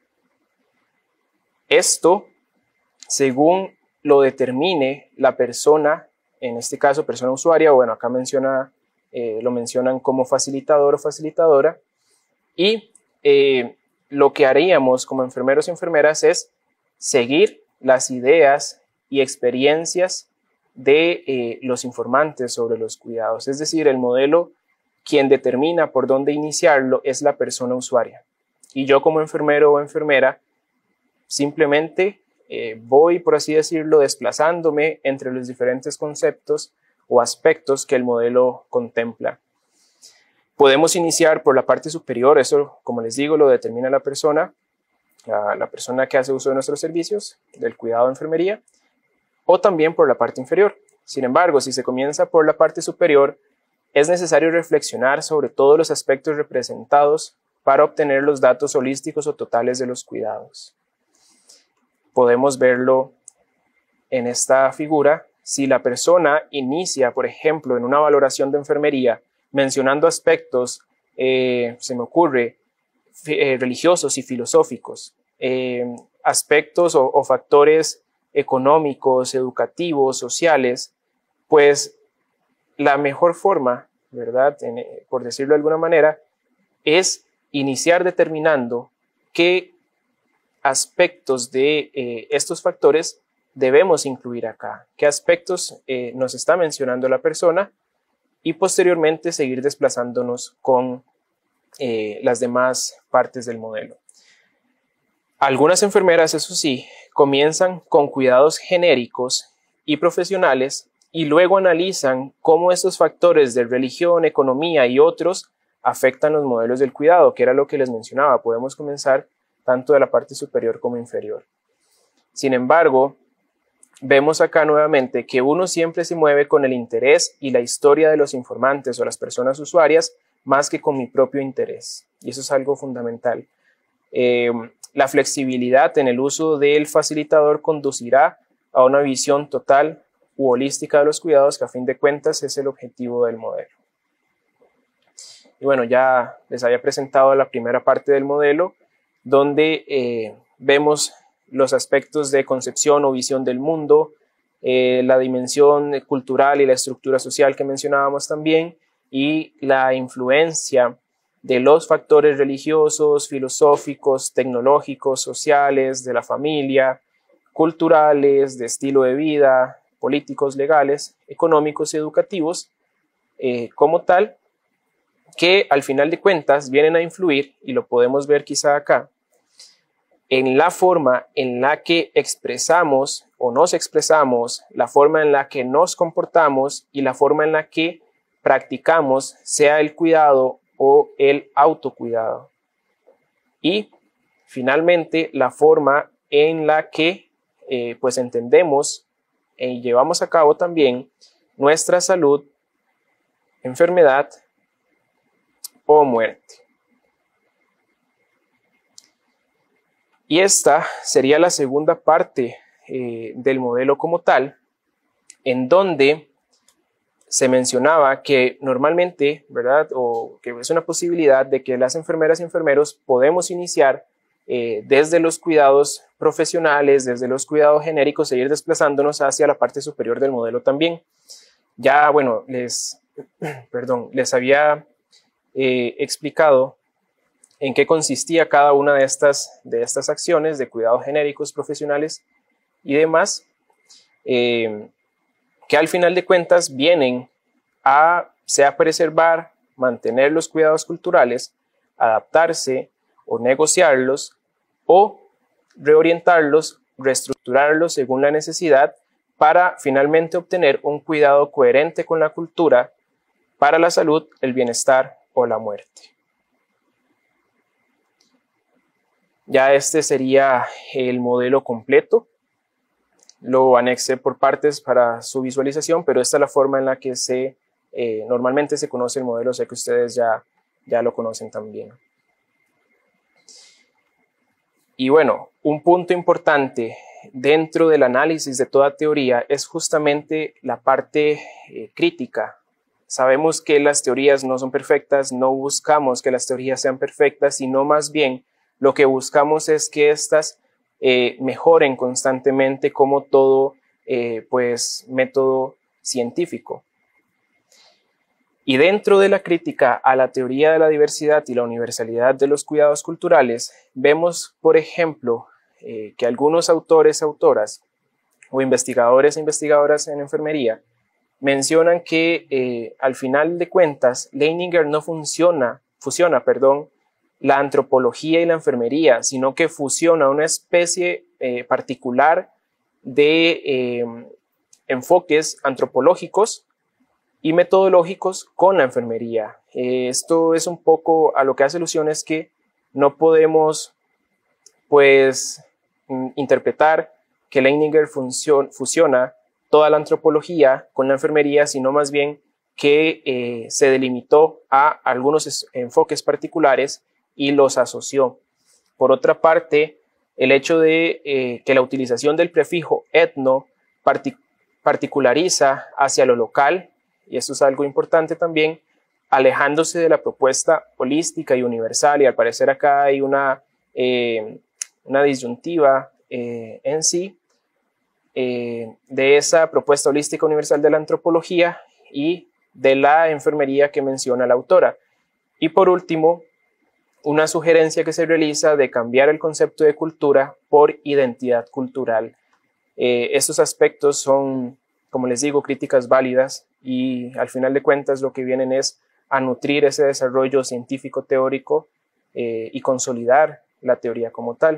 Esto, según lo determine la persona, en este caso persona usuaria, o bueno, acá menciona, eh, lo mencionan como facilitador o facilitadora, y eh, lo que haríamos como enfermeros y enfermeras es seguir las ideas y experiencias de eh, los informantes sobre los cuidados. Es decir, el modelo, quien determina por dónde iniciarlo es la persona usuaria. Y yo como enfermero o enfermera simplemente eh, voy, por así decirlo, desplazándome entre los diferentes conceptos o aspectos que el modelo contempla. Podemos iniciar por la parte superior, eso, como les digo, lo determina la persona, la, la persona que hace uso de nuestros servicios, del cuidado de enfermería, o también por la parte inferior. Sin embargo, si se comienza por la parte superior, es necesario reflexionar sobre todos los aspectos representados para obtener los datos holísticos o totales de los cuidados. Podemos verlo en esta figura. Si la persona inicia, por ejemplo, en una valoración de enfermería, mencionando aspectos, eh, se me ocurre, eh, religiosos y filosóficos, eh, aspectos o, o factores económicos, educativos, sociales, pues la mejor forma, ¿verdad?, en, por decirlo de alguna manera, es iniciar determinando qué aspectos de eh, estos factores debemos incluir acá, qué aspectos eh, nos está mencionando la persona y posteriormente seguir desplazándonos con eh, las demás partes del modelo. Algunas enfermeras, eso sí, comienzan con cuidados genéricos y profesionales y luego analizan cómo estos factores de religión, economía y otros afectan los modelos del cuidado, que era lo que les mencionaba. Podemos comenzar tanto de la parte superior como inferior. Sin embargo, vemos acá nuevamente que uno siempre se mueve con el interés y la historia de los informantes o las personas usuarias más que con mi propio interés. Y eso es algo fundamental. Eh, la flexibilidad en el uso del facilitador conducirá a una visión total u holística de los cuidados, que a fin de cuentas es el objetivo del modelo. Y bueno, ya les había presentado la primera parte del modelo, donde eh, vemos los aspectos de concepción o visión del mundo, eh, la dimensión cultural y la estructura social que mencionábamos también, y la influencia de los factores religiosos, filosóficos, tecnológicos, sociales, de la familia, culturales, de estilo de vida, políticos, legales, económicos y educativos, eh, como tal, que al final de cuentas vienen a influir, y lo podemos ver quizá acá, en la forma en la que expresamos o nos expresamos, la forma en la que nos comportamos y la forma en la que practicamos, sea el cuidado o el autocuidado. Y finalmente la forma en la que eh, pues entendemos y llevamos a cabo también nuestra salud, enfermedad o muerte. Y esta sería la segunda parte eh, del modelo como tal, en donde se mencionaba que normalmente, ¿verdad?, o que es una posibilidad de que las enfermeras y enfermeros podemos iniciar eh, desde los cuidados profesionales, desde los cuidados genéricos, e ir desplazándonos hacia la parte superior del modelo también. Ya, bueno, les, perdón, les había eh, explicado en qué consistía cada una de estas, de estas acciones de cuidados genéricos, profesionales y demás, eh, que al final de cuentas vienen a, sea preservar, mantener los cuidados culturales, adaptarse o negociarlos o reorientarlos, reestructurarlos según la necesidad para finalmente obtener un cuidado coherente con la cultura para la salud, el bienestar o la muerte. Ya este sería el modelo completo. Lo anexé por partes para su visualización, pero esta es la forma en la que se, eh, normalmente se conoce el modelo. Sé que ustedes ya, ya lo conocen también. Y bueno, un punto importante dentro del análisis de toda teoría es justamente la parte eh, crítica. Sabemos que las teorías no son perfectas, no buscamos que las teorías sean perfectas, sino más bien lo que buscamos es que éstas eh, mejoren constantemente como todo eh, pues, método científico. Y dentro de la crítica a la teoría de la diversidad y la universalidad de los cuidados culturales, vemos, por ejemplo, eh, que algunos autores, autoras o investigadores e investigadoras en enfermería mencionan que eh, al final de cuentas Leininger no funciona, fusiona, perdón, la antropología y la enfermería, sino que fusiona una especie eh, particular de eh, enfoques antropológicos y metodológicos con la enfermería. Eh, esto es un poco a lo que hace alusión, es que no podemos pues interpretar que Leininger funcion, fusiona toda la antropología con la enfermería, sino más bien que eh, se delimitó a algunos enfoques particulares y los asoció. Por otra parte, el hecho de eh, que la utilización del prefijo etno partic particulariza hacia lo local, y esto es algo importante también, alejándose de la propuesta holística y universal, y al parecer acá hay una, eh, una disyuntiva eh, en sí, eh, de esa propuesta holística universal de la antropología y de la enfermería que menciona la autora. Y por último, una sugerencia que se realiza de cambiar el concepto de cultura por identidad cultural. Eh, estos aspectos son, como les digo, críticas válidas y al final de cuentas lo que vienen es a nutrir ese desarrollo científico teórico eh, y consolidar la teoría como tal.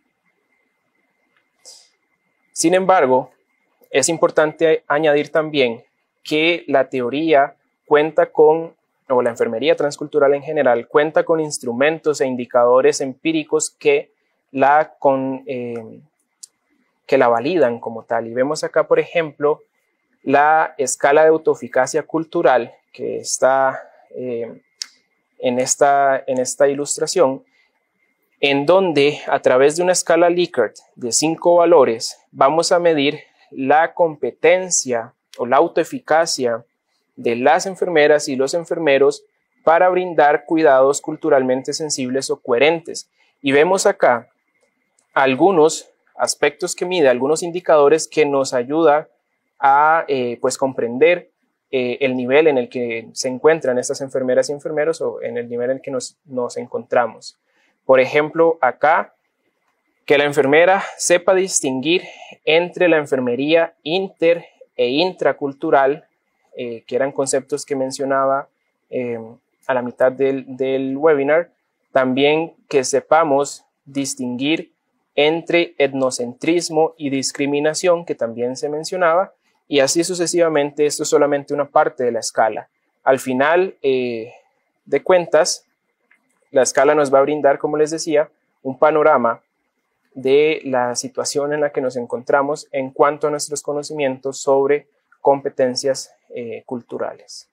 Sin embargo, es importante añadir también que la teoría cuenta con, o la enfermería transcultural en general, cuenta con instrumentos e indicadores empíricos que la, con, eh, que la validan como tal. Y vemos acá, por ejemplo, la escala de autoeficacia cultural que está eh, en, esta, en esta ilustración, en donde a través de una escala Likert de cinco valores vamos a medir la competencia o la autoeficacia de las enfermeras y los enfermeros para brindar cuidados culturalmente sensibles o coherentes. Y vemos acá algunos aspectos que mide, algunos indicadores que nos ayudan a eh, pues comprender eh, el nivel en el que se encuentran estas enfermeras y enfermeros o en el nivel en el que nos, nos encontramos. Por ejemplo, acá, que la enfermera sepa distinguir entre la enfermería inter e intracultural, eh, que eran conceptos que mencionaba eh, a la mitad del, del webinar. También que sepamos distinguir entre etnocentrismo y discriminación, que también se mencionaba, y así sucesivamente. Esto es solamente una parte de la escala. Al final eh, de cuentas, la escala nos va a brindar, como les decía, un panorama de la situación en la que nos encontramos en cuanto a nuestros conocimientos sobre competencias eh, culturales.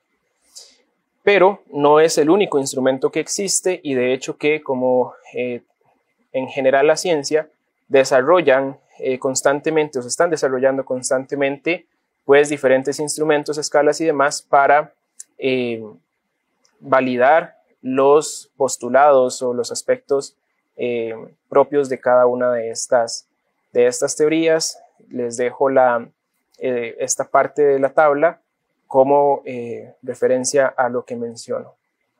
Pero no es el único instrumento que existe y de hecho que, como eh, en general la ciencia, desarrollan eh, constantemente o se están desarrollando constantemente pues diferentes instrumentos, escalas y demás para eh, validar los postulados o los aspectos eh, propios de cada una de estas, de estas teorías. Les dejo la, eh, esta parte de la tabla como eh, referencia a lo que menciono.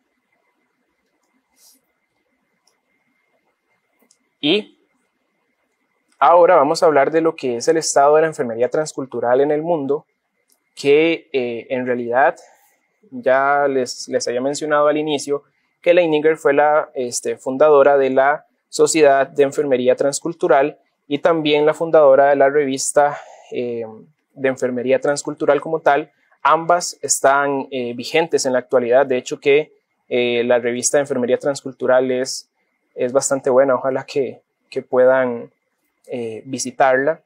Y ahora vamos a hablar de lo que es el estado de la enfermería transcultural en el mundo, que eh, en realidad ya les, les había mencionado al inicio que Leininger fue la este, fundadora de la Sociedad de Enfermería Transcultural y también la fundadora de la revista eh, de Enfermería Transcultural como tal. Ambas están eh, vigentes en la actualidad. De hecho que eh, la revista de Enfermería Transcultural es, es bastante buena. Ojalá que, que puedan eh, visitarla.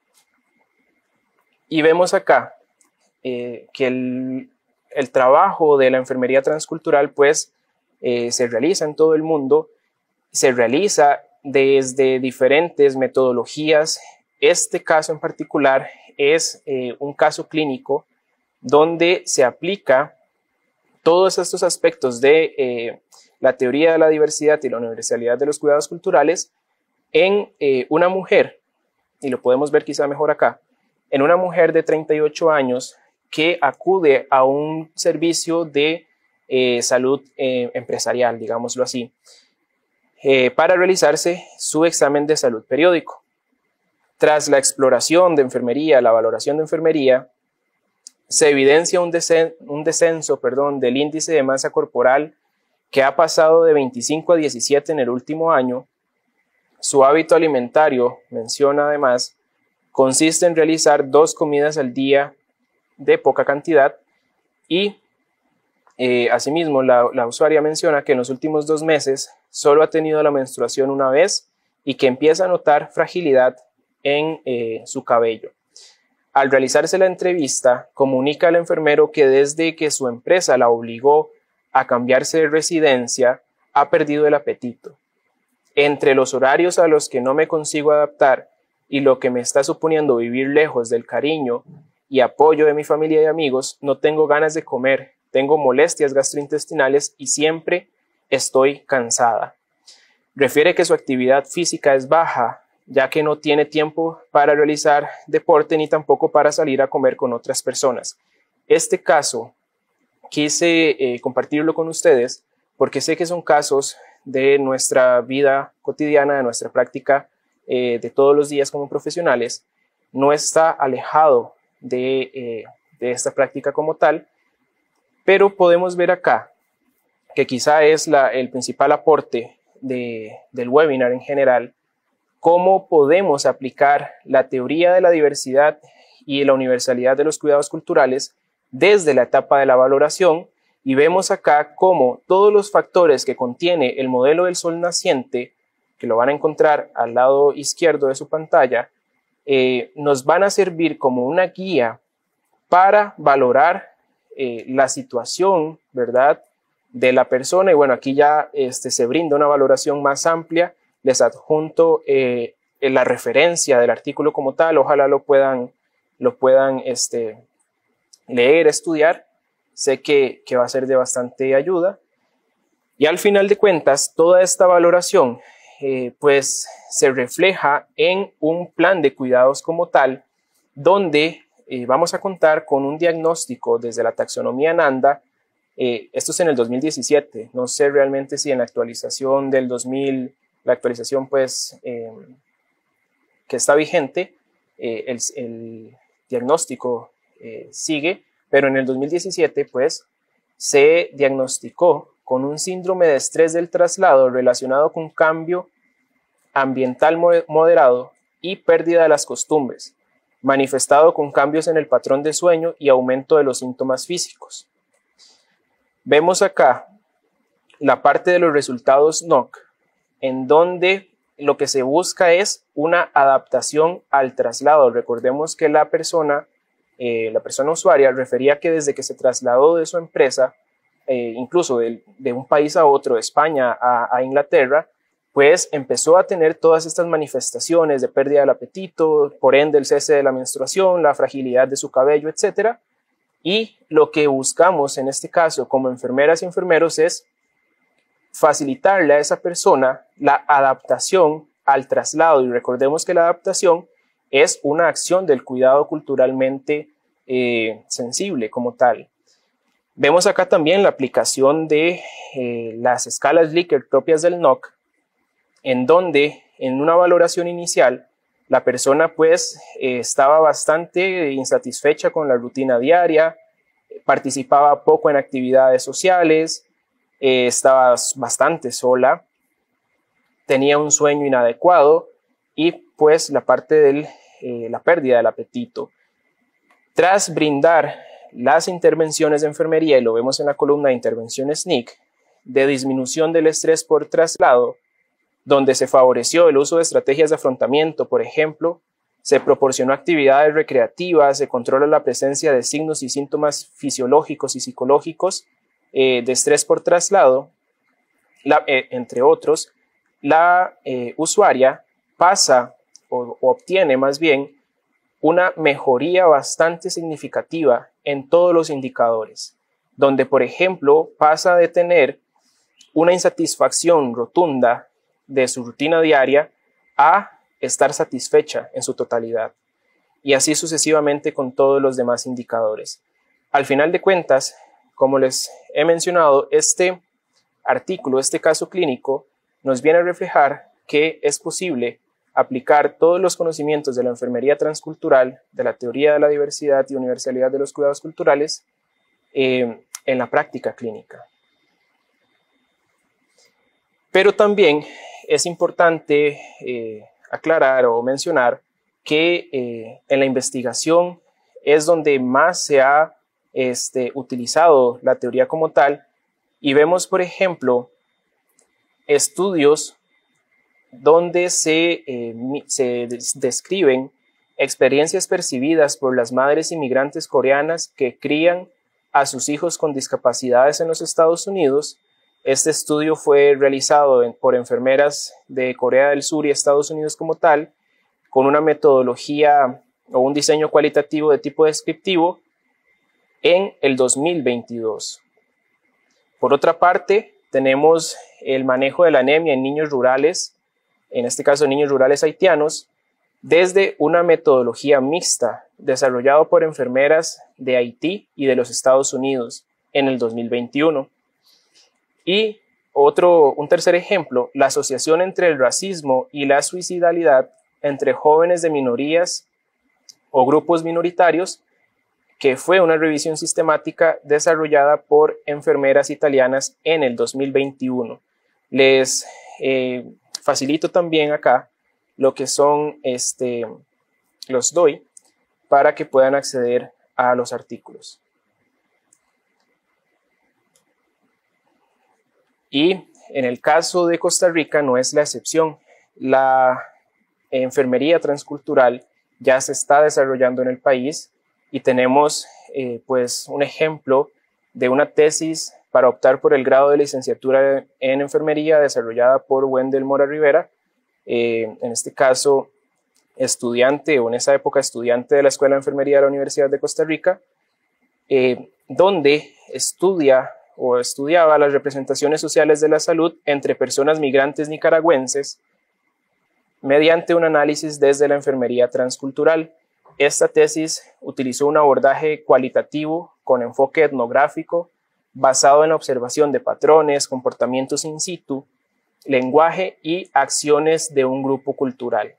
Y vemos acá eh, que el El trabajo de la enfermería transcultural pues eh, se realiza en todo el mundo, se realiza desde diferentes metodologías. Este caso en particular es eh, un caso clínico donde se aplica todos estos aspectos de eh, la teoría de la diversidad y la universalidad de los cuidados culturales en eh, una mujer, y lo podemos ver quizá mejor acá, en una mujer de treinta y ocho años que acude a un servicio de eh, salud eh, empresarial, digámoslo así, eh, para realizarse su examen de salud periódico. Tras la exploración de enfermería, la valoración de enfermería, se evidencia un, descen un descenso perdón, del índice de masa corporal que ha pasado de veinticinco a diecisiete en el último año. Su hábito alimentario, menciona además, consiste en realizar dos comidas al día de poca cantidad y eh, asimismo la, la usuaria menciona que en los últimos dos meses solo ha tenido la menstruación una vez y que empieza a notar fragilidad en eh, su cabello. Al realizarse la entrevista, comunica al enfermero que desde que su empresa la obligó a cambiarse de residencia, ha perdido el apetito. Entre los horarios a los que no me consigo adaptar y lo que me está suponiendo vivir lejos del cariño y apoyo de mi familia y amigos, no tengo ganas de comer, tengo molestias gastrointestinales y siempre estoy cansada. Refiere que su actividad física es baja, ya que no tiene tiempo para realizar deporte ni tampoco para salir a comer con otras personas. Este caso quise eh, compartirlo con ustedes porque sé que son casos de nuestra vida cotidiana, de nuestra práctica eh, de todos los días como profesionales, no está alejado de, eh, de esta práctica como tal, pero podemos ver acá que quizá es la, el principal aporte de, del webinar en general, cómo podemos aplicar la teoría de la diversidad y la universalidad de los cuidados culturales desde la etapa de la valoración, y vemos acá cómo todos los factores que contiene el modelo del sol naciente, que lo van a encontrar al lado izquierdo de su pantalla, eh, nos van a servir como una guía para valorar eh, la situación, ¿verdad?, de la persona. Y bueno, aquí ya este, se brinda una valoración más amplia. Les adjunto eh, la referencia del artículo como tal, ojalá lo puedan, lo puedan este, leer, estudiar. Sé que, que va a ser de bastante ayuda. Y al final de cuentas, toda esta valoración eh, pues se refleja en un plan de cuidados como tal, donde eh, vamos a contar con un diagnóstico desde la taxonomía Nanda. Eh, esto es en el dos mil diecisiete, no sé realmente si en la actualización del dos mil, la actualización pues eh, que está vigente, eh, el, el diagnóstico eh, sigue, pero en el dos mil diecisiete pues se diagnosticó con un síndrome de estrés del traslado relacionado con cambio ambiental moderado y pérdida de las costumbres, manifestado con cambios en el patrón de sueño y aumento de los síntomas físicos. Vemos acá la parte de los resultados N O C, en donde lo que se busca es una adaptación al traslado. Recordemos que la persona, eh, la persona usuaria refería que desde que se trasladó de su empresa, eh, incluso de, de un país a otro, de España a, a Inglaterra, pues empezó a tener todas estas manifestaciones de pérdida del apetito, por ende el cese de la menstruación, la fragilidad de su cabello, etcétera. Y lo que buscamos en este caso como enfermeras y enfermeros es facilitarle a esa persona la adaptación al traslado. Y recordemos que la adaptación es una acción del cuidado culturalmente eh, sensible como tal. Vemos acá también la aplicación de eh, las escalas Likert propias del N O C, en donde en una valoración inicial la persona pues eh, estaba bastante insatisfecha con la rutina diaria, participaba poco en actividades sociales, eh, estaba bastante sola, tenía un sueño inadecuado y pues la parte de eh, la pérdida del apetito. Tras brindar las intervenciones de enfermería, y lo vemos en la columna de intervenciones N I C, de disminución del estrés por traslado, donde se favoreció el uso de estrategias de afrontamiento, por ejemplo, se proporcionó actividades recreativas, se controla la presencia de signos y síntomas fisiológicos y psicológicos eh, de estrés por traslado, la, eh, entre otros, la eh, usuaria pasa o, o obtiene más bien una mejoría bastante significativa en todos los indicadores, donde, por ejemplo, pasa de tener una insatisfacción rotunda de su rutina diaria a estar satisfecha en su totalidad, y así sucesivamente con todos los demás indicadores. Al final de cuentas, como les he mencionado, este artículo, este caso clínico, nos viene a reflejar que es posible aplicar todos los conocimientos de la enfermería transcultural, de la teoría de la diversidad y universalidad de los cuidados culturales eh, en la práctica clínica. Pero también es importante eh, aclarar o mencionar que eh, en la investigación es donde más se ha este, utilizado la teoría como tal, y vemos, por ejemplo, estudios donde se, eh, se describen experiencias percibidas por las madres inmigrantes coreanas que crían a sus hijos con discapacidades en los Estados Unidos. Este estudio fue realizado en, por enfermeras de Corea del Sur y Estados Unidos como tal, con una metodología o un diseño cualitativo de tipo descriptivo en el dos mil veintidós. Por otra parte, tenemos el manejo de la anemia en niños rurales, en este caso niños rurales haitianos, desde una metodología mixta desarrollado por enfermeras de Haití y de los Estados Unidos en el dos mil veintiuno. Y otro, un tercer ejemplo, la asociación entre el racismo y la suicidalidad entre jóvenes de minorías o grupos minoritarios, que fue una revisión sistemática desarrollada por enfermeras italianas en el dos mil veintiuno. Les eh, facilito también acá lo que son, este, los doy para que puedan acceder a los artículos. Y en el caso de Costa Rica no es la excepción. La enfermería transcultural ya se está desarrollando en el país y tenemos eh, pues un ejemplo de una tesis para optar por el grado de licenciatura en enfermería desarrollada por Wendell Mora Rivera, eh, en este caso estudiante o en esa época estudiante de la Escuela de Enfermería de la Universidad de Costa Rica, eh, donde estudia o estudiaba las representaciones sociales de la salud entre personas migrantes nicaragüenses mediante un análisis desde la enfermería transcultural. Esta tesis utilizó un abordaje cualitativo con enfoque etnográfico basado en la observación de patrones, comportamientos in situ, lenguaje y acciones de un grupo cultural.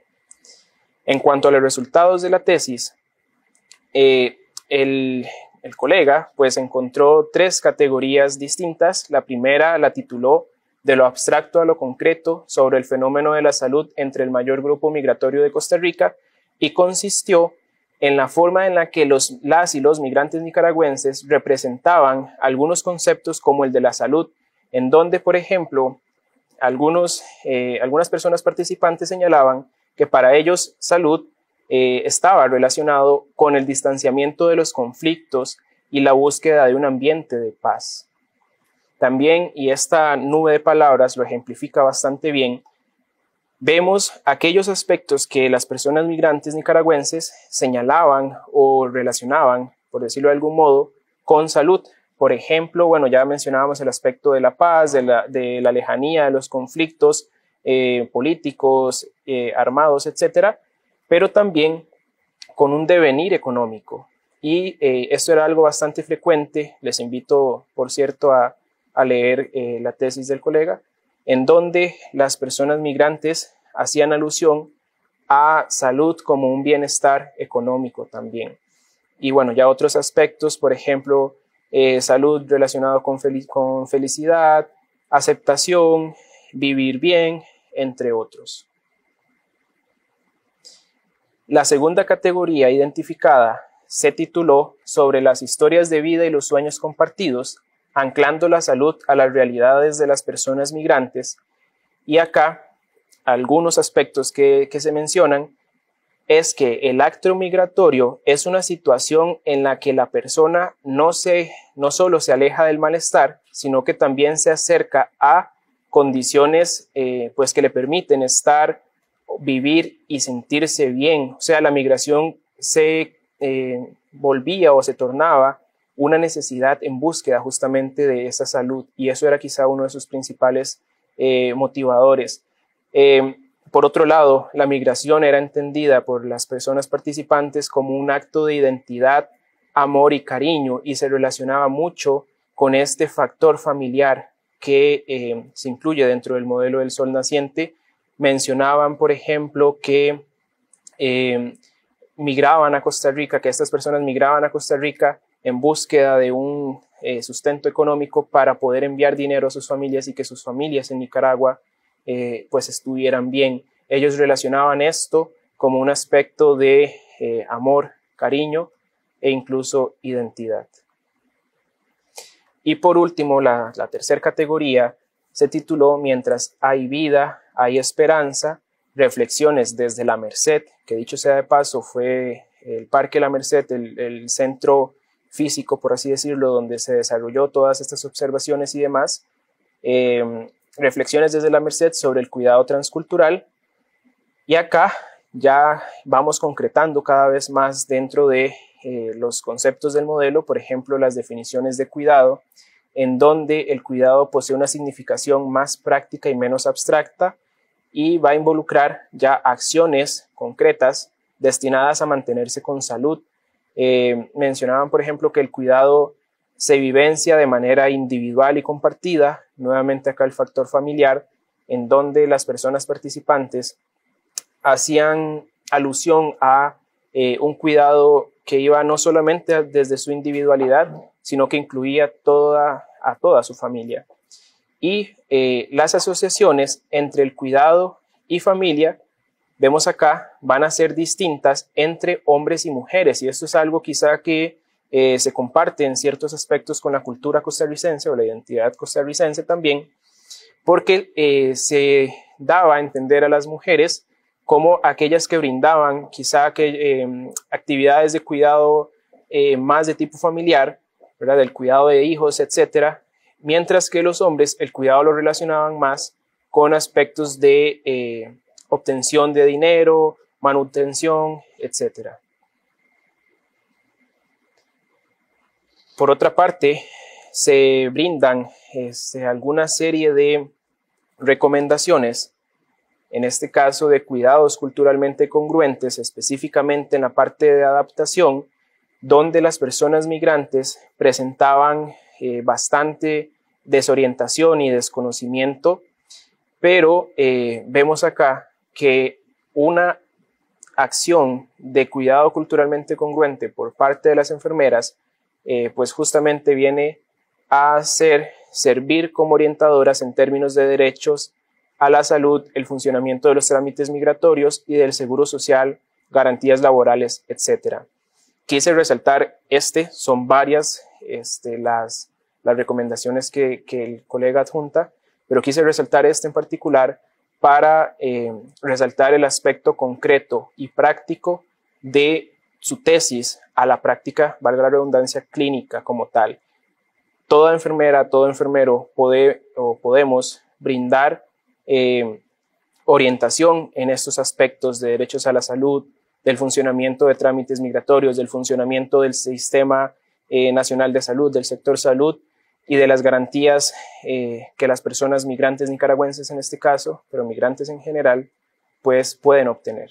En cuanto a los resultados de la tesis, eh, el, el colega pues encontró tres categorías distintas. La primera la tituló "De lo abstracto a lo concreto sobre el fenómeno de la salud entre el mayor grupo migratorio de Costa Rica", y consistió en la forma en la que los, las y los migrantes nicaragüenses representaban algunos conceptos como el de la salud, en donde, por ejemplo, algunos, eh, algunas personas participantes señalaban que para ellos salud eh, estaba relacionado con el distanciamiento de los conflictos y la búsqueda de un ambiente de paz. También, y esta nube de palabras lo ejemplifica bastante bien, vemos aquellos aspectos que las personas migrantes nicaragüenses señalaban o relacionaban, por decirlo de algún modo, con salud. Por ejemplo, bueno, ya mencionábamos el aspecto de la paz, de la, de la lejanía de los conflictos eh, políticos, eh, armados, etcétera, pero también con un devenir económico. Y eh, esto era algo bastante frecuente. Les invito, por cierto, a, a leer eh, la tesis del colega, en donde las personas migrantes hacían alusión a salud como un bienestar económico también. Y bueno, ya otros aspectos, por ejemplo, eh, salud relacionado con, fel- con felicidad, aceptación, vivir bien, entre otros. La segunda categoría identificada se tituló "Sobre las historias de vida y los sueños compartidos, anclando la salud a las realidades de las personas migrantes", y acá algunos aspectos que, que se mencionan es que el acto migratorio es una situación en la que la persona no, se, no solo se aleja del malestar, sino que también se acerca a condiciones eh, pues que le permiten estar, vivir y sentirse bien. O sea, la migración se eh, volvía o se tornaba una necesidad en búsqueda justamente de esa salud, y eso era quizá uno de sus principales eh, motivadores. Eh, por otro lado, la migración era entendida por las personas participantes como un acto de identidad, amor y cariño, y se relacionaba mucho con este factor familiar que eh, se incluye dentro del modelo del sol naciente. Mencionaban, por ejemplo, que eh, migraban a Costa Rica, que estas personas migraban a Costa Rica en búsqueda de un eh, sustento económico para poder enviar dinero a sus familias y que sus familias en Nicaragua eh, pues estuvieran bien. Ellos relacionaban esto como un aspecto de eh, amor, cariño e incluso identidad. Y por último, la, la tercera categoría se tituló "Mientras hay vida, hay esperanza, reflexiones desde la Merced", que dicho sea de paso fue el Parque La Merced, el, el centro físico, por así decirlo, donde se desarrolló todas estas observaciones y demás. Eh, reflexiones desde la Merced sobre el cuidado transcultural. Y acá ya vamos concretando cada vez más dentro de eh, los conceptos del modelo, por ejemplo, las definiciones de cuidado, en donde el cuidado posee una significación más práctica y menos abstracta, y va a involucrar ya acciones concretas destinadas a mantenerse con salud. Eh, mencionaban, por ejemplo, que el cuidado se vivencia de manera individual y compartida, nuevamente acá el factor familiar, en donde las personas participantes hacían alusión a eh, un cuidado que iba no solamente desde su individualidad, sino que incluía toda, a toda su familia. Y eh, las asociaciones entre el cuidado y familia, vemos acá, van a ser distintas entre hombres y mujeres, y esto es algo quizá que eh, se comparte en ciertos aspectos con la cultura costarricense o la identidad costarricense también, porque eh, se daba a entender a las mujeres como aquellas que brindaban quizá que, eh, actividades de cuidado eh, más de tipo familiar, ¿verdad? Del cuidado de hijos, etcétera, mientras que los hombres el cuidado lo relacionaban más con aspectos de eh, obtención de dinero, manutención, etcétera. Por otra parte, se brindan este, alguna serie de recomendaciones, en este caso de cuidados culturalmente congruentes, específicamente en la parte de adaptación, donde las personas migrantes presentaban eh, bastante desorientación y desconocimiento, pero eh, vemos acá que una acción de cuidado culturalmente congruente por parte de las enfermeras, eh, pues justamente viene a ser, servir como orientadoras en términos de derechos a la salud, el funcionamiento de los trámites migratorios y del seguro social, garantías laborales, etcétera. Quise resaltar este, son varias este, las, las recomendaciones que, que el colega adjunta, pero quise resaltar este en particular para eh, resaltar el aspecto concreto y práctico de su tesis a la práctica, valga la redundancia, clínica como tal. Toda enfermera, todo enfermero puede o podemos brindar eh, orientación en estos aspectos de derechos a la salud, del funcionamiento de trámites migratorios, del funcionamiento del sistema eh, nacional de salud, del sector salud y de las garantías eh, que las personas migrantes nicaragüenses en este caso, pero migrantes en general, pues pueden obtener.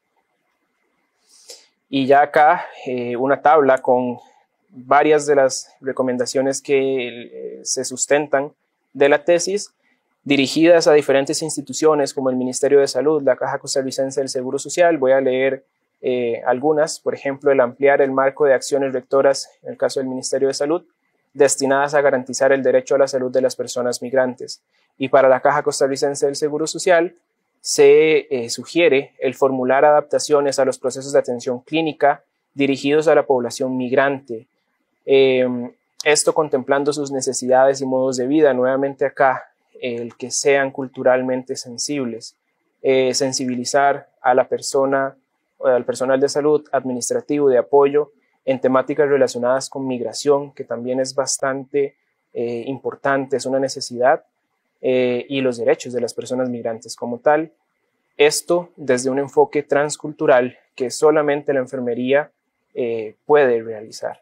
Y ya acá eh, una tabla con varias de las recomendaciones que eh, se sustentan de la tesis, dirigidas a diferentes instituciones como el Ministerio de Salud, la Caja Costarricense del Seguro Social. Voy a leer eh, algunas, por ejemplo, el ampliar el marco de acciones rectoras, en el caso del Ministerio de Salud, destinadas a garantizar el derecho a la salud de las personas migrantes. Y para la Caja Costarricense del Seguro Social, se eh, sugiere el formular adaptaciones a los procesos de atención clínica dirigidos a la población migrante. Eh, esto contemplando sus necesidades y modos de vida, nuevamente acá, el que sean culturalmente sensibles, eh, sensibilizar a la persona, al personal de salud, administrativo, de apoyo, en temáticas relacionadas con migración, que también es bastante eh, importante, es una necesidad, eh, y los derechos de las personas migrantes como tal. Esto desde un enfoque transcultural que solamente la enfermería eh, puede realizar.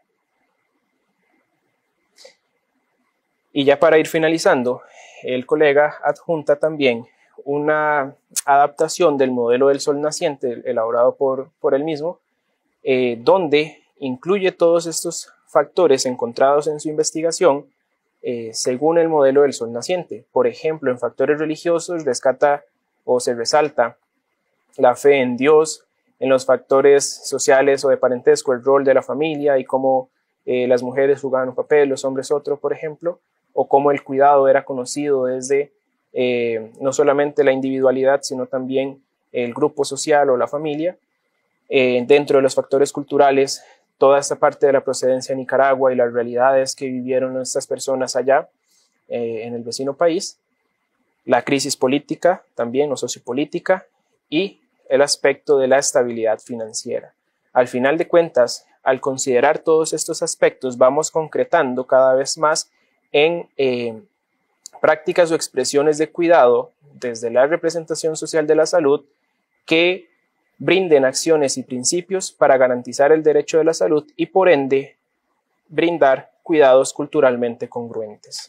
Y ya para ir finalizando, el colega adjunta también una adaptación del modelo del sol naciente elaborado por, por él mismo, eh, donde incluye todos estos factores encontrados en su investigación eh, según el modelo del sol naciente. Por ejemplo, en factores religiosos rescata o se resalta la fe en Dios, en los factores sociales o de parentesco, el rol de la familia y cómo eh, las mujeres jugaban un papel, los hombres otro, por ejemplo, o cómo el cuidado era conocido desde eh, no solamente la individualidad, sino también el grupo social o la familia. Eh, dentro de los factores culturales, toda esta parte de la procedencia de Nicaragua y las realidades que vivieron estas personas allá eh, en el vecino país, la crisis política también o sociopolítica y el aspecto de la estabilidad financiera. Al final de cuentas, al considerar todos estos aspectos, vamos concretando cada vez más en eh, prácticas o expresiones de cuidado desde la representación social de la salud que brinden acciones y principios para garantizar el derecho de la salud y por ende brindar cuidados culturalmente congruentes.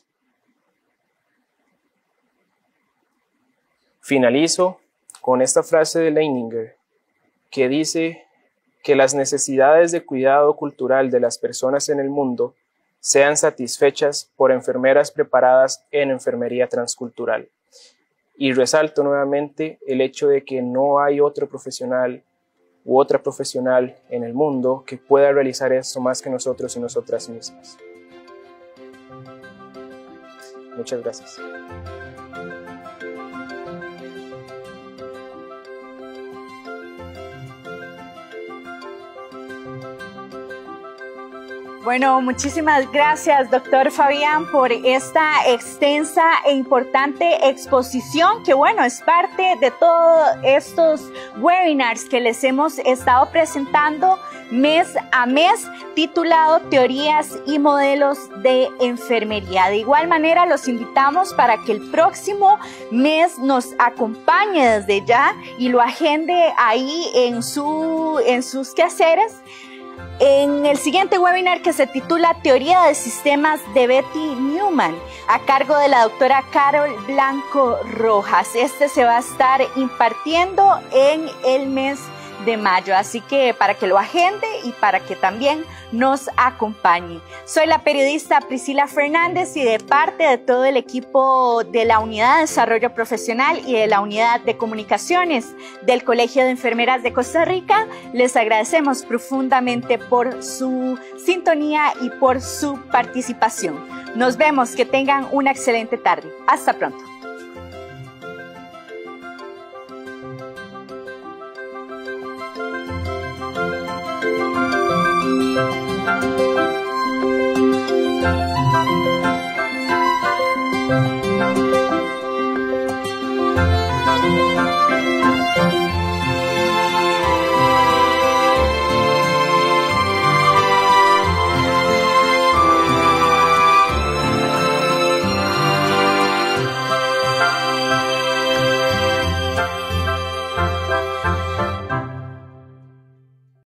Finalizo con esta frase de Leininger que dice que las necesidades de cuidado cultural de las personas en el mundo sean satisfechas por enfermeras preparadas en enfermería transcultural. Y resalto nuevamente el hecho de que no hay otro profesional u otra profesional en el mundo que pueda realizar esto más que nosotros y nosotras mismas. Muchas gracias. Bueno, muchísimas gracias, doctor Fabián, por esta extensa e importante exposición que, bueno, es parte de todos estos webinars que les hemos estado presentando mes a mes, titulado Teorías y Modelos de Enfermería. De igual manera, los invitamos para que el próximo mes nos acompañe desde ya y lo agende ahí en, su, en sus quehaceres, en el siguiente webinar, que se titula Teoría de Sistemas de Betty Newman, a cargo de la doctora Carol Blanco Rojas. Este se va a estar impartiendo en el mes de mayo, así que para que lo agende y para que también nos acompañe. Soy la periodista Priscila Fernández y de parte de todo el equipo de la Unidad de Desarrollo Profesional y de la Unidad de Comunicaciones del Colegio de Enfermeras de Costa Rica, les agradecemos profundamente por su sintonía y por su participación. Nos vemos, que tengan una excelente tarde. Hasta pronto.